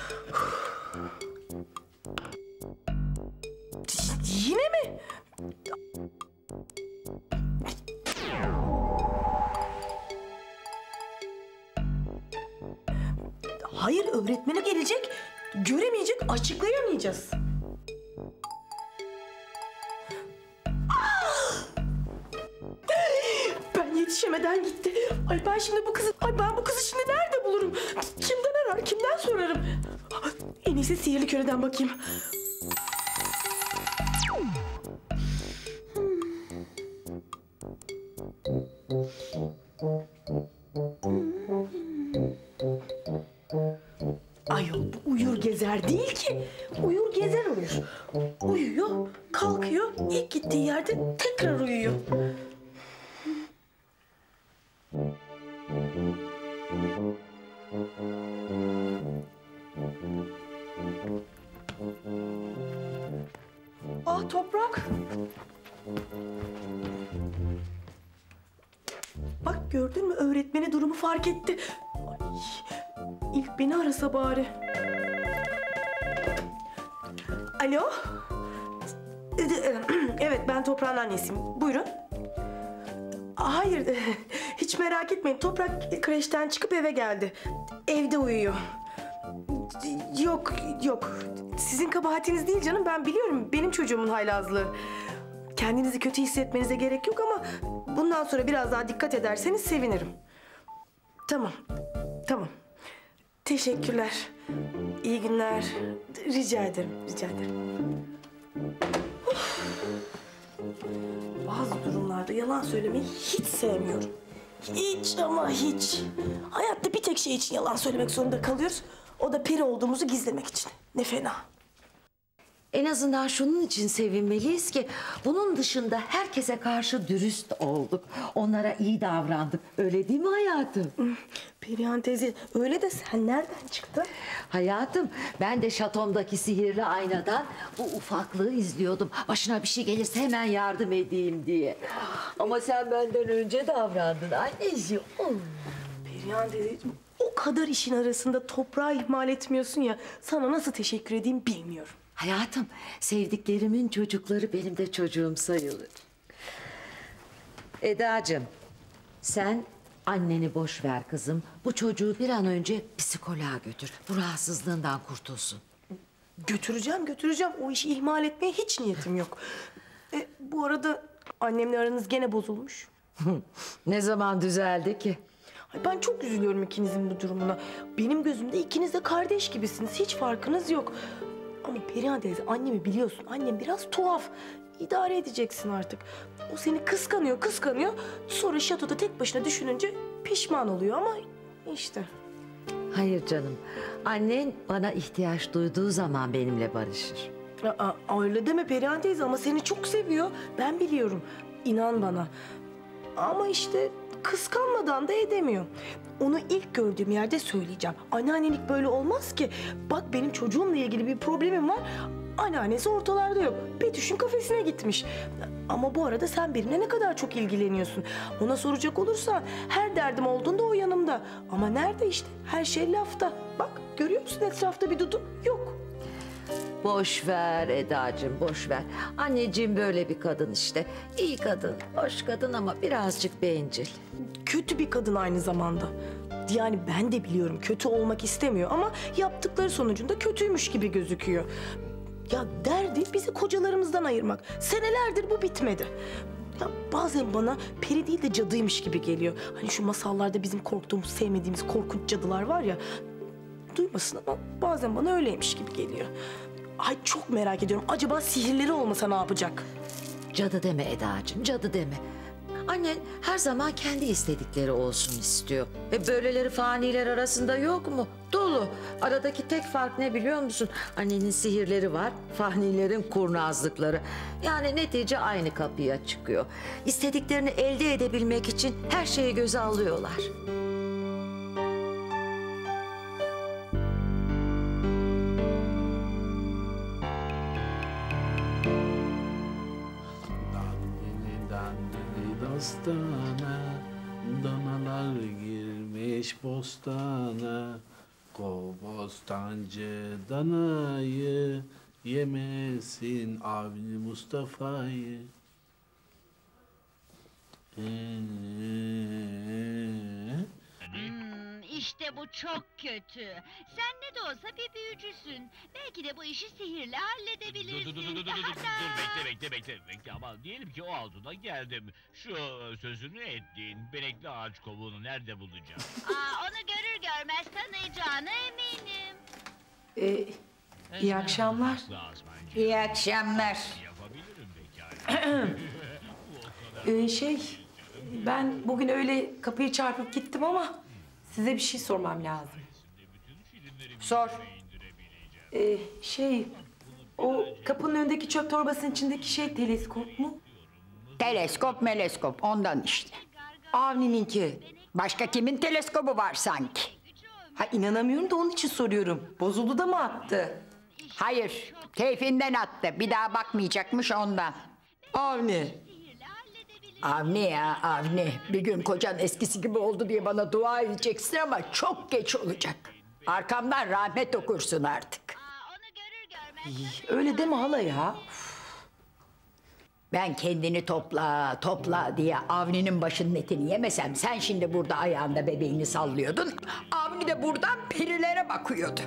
Speaker 7: Yine mi? Hayır, öğretmeni gelecek, göremeyecek, açıklayamayacağız. Ben yetişemeden gitti. Ay ben şimdi bu kızı, ay ben bu kızı şimdi nerede bulurum? Kimden arar, kimden sorarım? En iyisi sihirli küreden bakayım. Ayol bu uyur gezer değil ki. Uyur gezer uyur. Uyuyor, kalkıyor, ilk gittiği yerde tekrar uyuyor. Ah Toprak. Bak gördün mü, öğretmeni durumu fark etti. Ay, ilk beni arasa bari. Alo? Evet ben Toprak'ın annesiyim. Buyurun. Hayır hiç merak etmeyin. Toprak kreşten çıkıp eve geldi. Evde uyuyor. Yok yok. Sizin kabahatiniz değil canım. Ben biliyorum. Benim çocuğumun haylazlığı. Kendinizi kötü hissetmenize gerek yok ama bundan sonra biraz daha dikkat ederseniz sevinirim. Tamam. Tamam. Teşekkürler. İyi günler. Rica ederim. Rica ederim. Of. Bazı durumlarda yalan söylemeyi hiç sevmiyorum. Hiç ama hiç. Hayatta bir tek şey için yalan söylemek zorunda kalıyoruz. O da peri olduğumuzu gizlemek için. Ne fena.
Speaker 15: En azından şunun için sevinmeliyiz ki bunun dışında herkese karşı dürüst olduk. Onlara iyi davrandık. Öyle değil mi hayatım?
Speaker 7: Perihan teyze öyle de sen nereden çıktın?
Speaker 15: Hayatım ben de şatomdaki sihirli aynadan bu ufaklığı izliyordum. Başına bir şey gelirse hemen yardım edeyim diye. Ama sen benden önce davrandın anneciğim. Oh.
Speaker 7: Perihan teyzeciğim o kadar işin arasında toprağı ihmal etmiyorsun ya. Sana nasıl teşekkür edeyim bilmiyorum.
Speaker 15: Hayatım, sevdiklerimin çocukları benim de çocuğum sayılır. Edacığım, sen anneni boş ver kızım. Bu çocuğu bir an önce psikoloğa götür. Bu rahatsızlığından kurtulsun.
Speaker 7: Götüreceğim, götüreceğim. O işi ihmal etmeye hiç niyetim yok. E, bu arada annemle aranız gene bozulmuş.
Speaker 15: Ne zaman düzeldi ki?
Speaker 7: Ay ben çok üzülüyorum ikinizin bu durumuna. Benim gözümde ikiniz de kardeş gibisiniz. Hiç farkınız yok. Ama Perihan teyze annemi biliyorsun. Annem biraz tuhaf. İdare edeceksin artık. O seni kıskanıyor, kıskanıyor. Sonra şatoda tek başına düşününce pişman oluyor ama işte.
Speaker 15: Hayır canım. Annen bana ihtiyaç duyduğu zaman benimle barışır.
Speaker 7: Aa, öyle deme Perihan teyze ama seni çok seviyor. Ben biliyorum. İnan bana. Ama işte kıskanmadan da edemiyor. Onu ilk gördüğüm yerde söyleyeceğim. Anneannelik böyle olmaz ki. Bak benim çocuğumla ilgili bir problemim var. Anneannesi ortalarda yok. Betüş'ün kafesine gitmiş. Ama bu arada sen benimle ne kadar çok ilgileniyorsun. Ona soracak olursa her derdim olduğunda o yanımda. Ama nerede işte? Her şey lafta. Bak görüyor musun etrafta bir dudu? Yok.
Speaker 15: Boş ver Edacığım, boş ver. Anneciğim böyle bir kadın işte. İyi kadın, hoş kadın ama birazcık bencil.
Speaker 7: Kötü bir kadın aynı zamanda. Yani ben de biliyorum kötü olmak istemiyor ama yaptıkları sonucunda kötüymüş gibi gözüküyor. Ya derdi bizi kocalarımızdan ayırmak. Senelerdir bu bitmedi. Ya bazen bana peri değil de cadıymış gibi geliyor. Hani şu masallarda bizim korktuğumuz, sevmediğimiz korkunç cadılar var ya. Duymasın ama bazen bana öyleymiş gibi geliyor. Ay çok merak ediyorum. Acaba sihirleri olmasa ne yapacak?
Speaker 15: Cadı deme Edacığım, cadı deme. Annen her zaman kendi istedikleri olsun istiyor. Ve böyleleri faniler arasında yok mu? Dolu. Aradaki tek fark ne biliyor musun? Annenin sihirleri var, fanilerin kurnazlıkları. Yani netice aynı kapıya çıkıyor. İstediklerini elde edebilmek için her şeyi göze alıyorlar.
Speaker 10: Dastana, danalar girmiş bostana. Kov bostancı danayı, yemesin Avni Mustafa'yı. Ee,
Speaker 18: İşte bu çok kötü. Sen ne de olsa bir büyücüsün. Belki de bu işi sihirle halledebilirsin.
Speaker 19: Dur dur dur dur dur dur dur bekle bekle bekle bekle ama diyelim ki o avluda geldim. Şu sözünü ettiğin benekli ağaç kovuğunu nerede bulacağım?
Speaker 18: Aa, onu görür görmez tanıyacağına eminim.
Speaker 3: Ee, iyi akşamlar.
Speaker 20: İyi akşamlar.
Speaker 3: ee, şey, ben bugün öyle kapıyı çarpıp gittim ama size bir şey sormam lazım.
Speaker 20: Sor.
Speaker 3: Ee, şey, o kapının önündeki çöp torbasının içindeki şey teleskop mu?
Speaker 20: Teleskop meleskop ondan işte.
Speaker 3: Avni'ninki.
Speaker 20: Başka kimin teleskobu var sanki?
Speaker 3: Ha inanamıyorum da onun için soruyorum. Bozuldu da mı attı?
Speaker 20: Hayır, keyfinden attı. Bir daha bakmayacakmış ondan.
Speaker 3: Avni.
Speaker 20: Avni ya Avni. Bir gün kocan eskisi gibi oldu diye bana dua edeceksin ama çok geç olacak. Arkamdan rahmet okursun artık.
Speaker 3: Öyle deme hala ya.
Speaker 20: Ben kendini topla, topla diye Avni'nin başının etini yemesem... sen şimdi burada ayağında bebeğini sallıyordun. Avni de buradan perilere bakıyordu.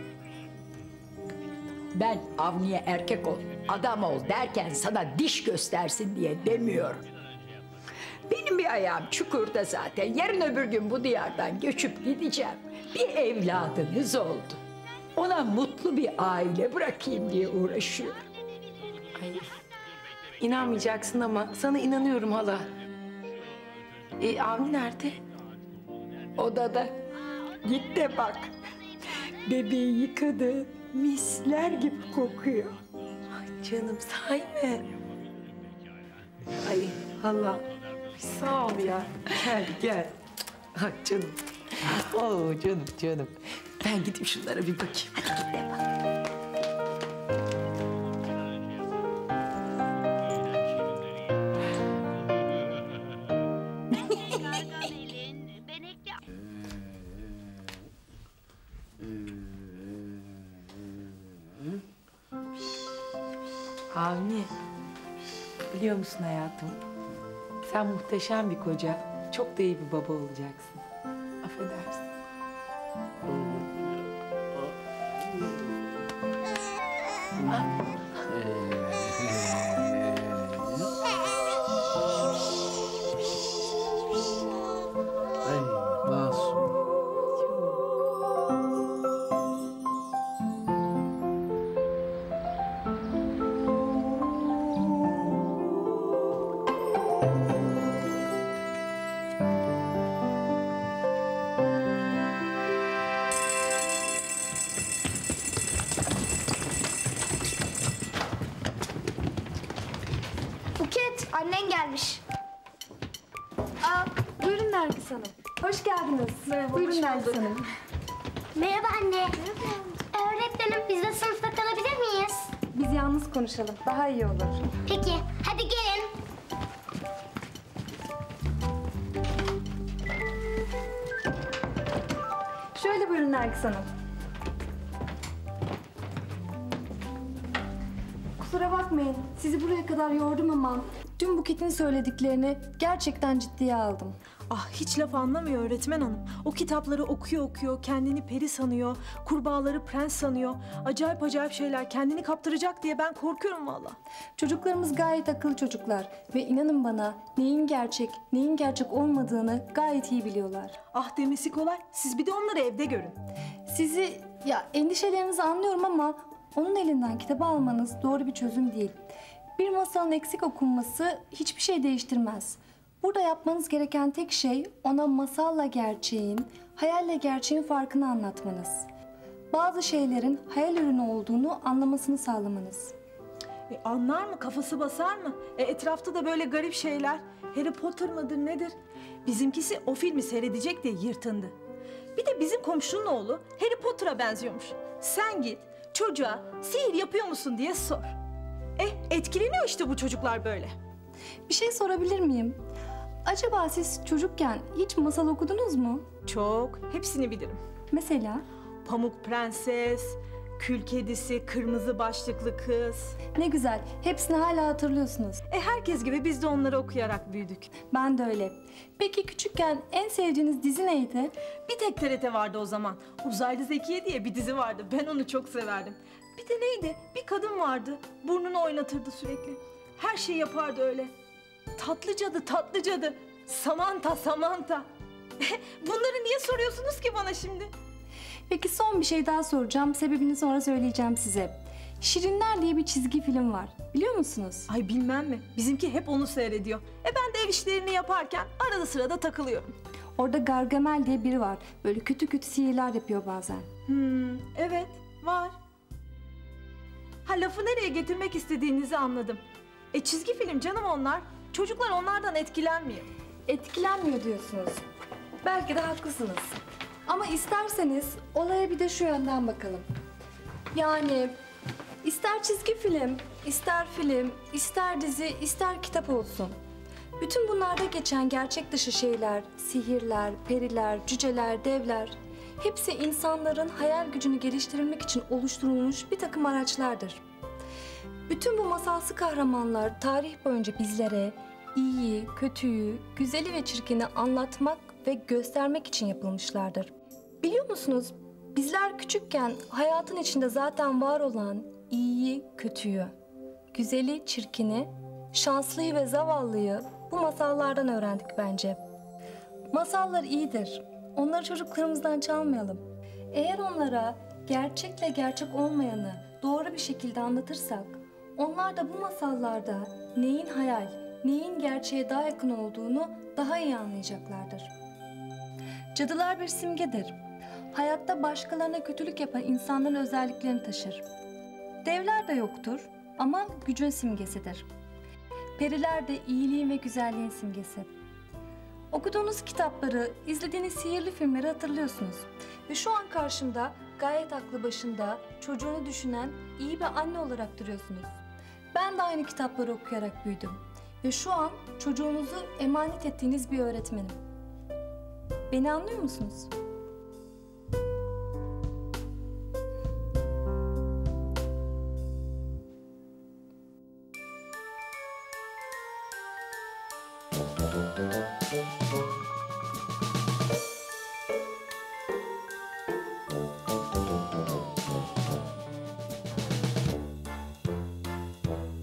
Speaker 20: Ben Avni'ye erkek ol, adam ol derken sana diş göstersin diye demiyorum. Benim bir ayağım çukurda zaten. Yarın öbür gün bu diyardan göçüp gideceğim. Bir evladınız oldu. Ona mutlu bir aile bırakayım diye uğraşıyorum.
Speaker 3: Ay, inanmayacaksın ama sana inanıyorum hala. E, Avni nerede?
Speaker 20: Odada. Git de bak. Bebeği yıkadı. Misler gibi kokuyor.
Speaker 3: Ay canım sahi mi? Ay hala. Sağ ol ya. Gel gel. Ay canım. Oo canım canım. Ben gidip şunlara bir bakayım. Hadi git de bak. Avni, biliyor musun hayatım? Sen muhteşem bir koca, çok da iyi bir baba olacaksın. Affedersin.
Speaker 10: Ay masum.
Speaker 17: Buket, annen gelmiş.
Speaker 16: Aa, buyurun Nergis Hanım. Hoş geldiniz. Merhaba, buyurun Nergis Hanım.
Speaker 5: Merhaba anne. Öğretmenim biz de sınıfta kalabilir miyiz?
Speaker 16: Biz yalnız konuşalım. Daha iyi olur.
Speaker 5: Peki hadi gelin.
Speaker 16: Şöyle buyurun Nergis Hanım. Kusura bakmayın. Sizi buraya kadar yordum ama dün Buket'in söylediklerini gerçekten ciddiye aldım.
Speaker 7: Ah hiç laf anlamıyor öğretmen hanım. O kitapları okuyor okuyor, kendini peri sanıyor, kurbağaları prens sanıyor. Acayip acayip şeyler kendini kaptıracak diye ben korkuyorum valla.
Speaker 16: Çocuklarımız gayet akıllı çocuklar ve inanın bana neyin gerçek, neyin gerçek olmadığını gayet iyi biliyorlar.
Speaker 7: Ah demesi kolay. Siz bir de onları evde görün.
Speaker 16: Sizi, ya endişelerinizi anlıyorum ama onun elinden kitabı almanız doğru bir çözüm değil. Bir masalın eksik okunması hiçbir şey değiştirmez. Burada yapmanız gereken tek şey ona masalla gerçeğin, hayalle gerçeğin farkını anlatmanız. Bazı şeylerin hayal ürünü olduğunu anlamasını sağlamanız.
Speaker 7: E, anlar mı? Kafası basar mı? E, etrafta da böyle garip şeyler. Harry Potter mıdır nedir? Bizimkisi o filmi seyredecek diye yırtındı. Bir de bizim komşunun oğlu Harry Potter'a benziyormuş. Sen git çocuğa sihir yapıyor musun diye sor. Eh etkileniyor işte bu çocuklar böyle.
Speaker 16: Bir şey sorabilir miyim? Acaba siz çocukken hiç masal okudunuz mu?
Speaker 7: Çok. Hepsini bilirim.
Speaker 16: Mesela?
Speaker 7: Pamuk Prenses,
Speaker 21: kül kedisi, kırmızı başlıklı kız.
Speaker 16: Ne güzel. Hepsini hala hatırlıyorsunuz.
Speaker 21: E herkes gibi biz de onları okuyarak büyüdük.
Speaker 16: Ben de öyle. Peki küçükken en sevdiğiniz dizi neydi?
Speaker 21: Bir tek T R T vardı o zaman. Uzaylı Zekiye diye bir dizi vardı. Ben onu çok severdim. Bir de neydi? Bir kadın vardı. Burnunu oynatırdı sürekli. Her şeyi yapardı öyle. Tatlı cadı, tatlı cadı. Samantha, Samantha. Bunları niye soruyorsunuz ki bana şimdi?
Speaker 16: Peki son bir şey daha soracağım. Sebebini sonra söyleyeceğim size. Şirinler diye bir çizgi film var. Biliyor musunuz?
Speaker 21: Ay bilmem mi? Bizimki hep onu seyrediyor. E ben de ev işlerini yaparken arada sırada takılıyorum.
Speaker 16: Orada Gargamel diye biri var. Böyle kötü kötü sihirler yapıyor bazen.
Speaker 21: Hmm, evet var. Ha lafı nereye getirmek istediğinizi anladım. E çizgi film canım onlar. Çocuklar onlardan etkilenmiyor.
Speaker 16: Etkilenmiyor diyorsunuz. Belki de haklısınız. Ama isterseniz olaya bir de şu yönden bakalım. Yani ister çizgi film, ister film, ister dizi, ister kitap olsun. Bütün bunlarda geçen gerçek dışı şeyler, sihirler, periler, cüceler, devler... hepsi insanların hayal gücünü geliştirmek için oluşturulmuş bir takım araçlardır. Bütün bu masalsı kahramanlar tarih boyunca bizlere iyiyi, kötüyü, güzeli ve çirkini anlatmak ve göstermek için yapılmışlardır. Biliyor musunuz? Bizler küçükken hayatın içinde zaten var olan iyiyi, kötüyü, güzeli, çirkini, şanslıyı ve zavallıyı bu masallardan öğrendik bence. Masallar iyidir. Onları çocuklarımızdan çalmayalım. Eğer onlara gerçekle gerçek olmayanı doğru bir şekilde anlatırsak, onlar da bu masallarda neyin hayal, neyin gerçeğe daha yakın olduğunu daha iyi anlayacaklardır. Cadılar bir simgedir. Hayatta başkalarına kötülük yapan insanların özelliklerini taşır. Devler de yoktur ama gücün simgesidir. Periler de iyiliğin ve güzelliğin simgesi. Okuduğunuz kitapları, izlediğiniz sihirli filmleri hatırlıyorsunuz. Ve şu an karşımda gayet aklı başında çocuğunu düşünen iyi bir anne olarak duruyorsunuz. Ben de aynı kitapları okuyarak büyüdüm. Ve şu an çocuğunuzu emanet ettiğiniz bir öğretmenim. Beni anlıyor musunuz?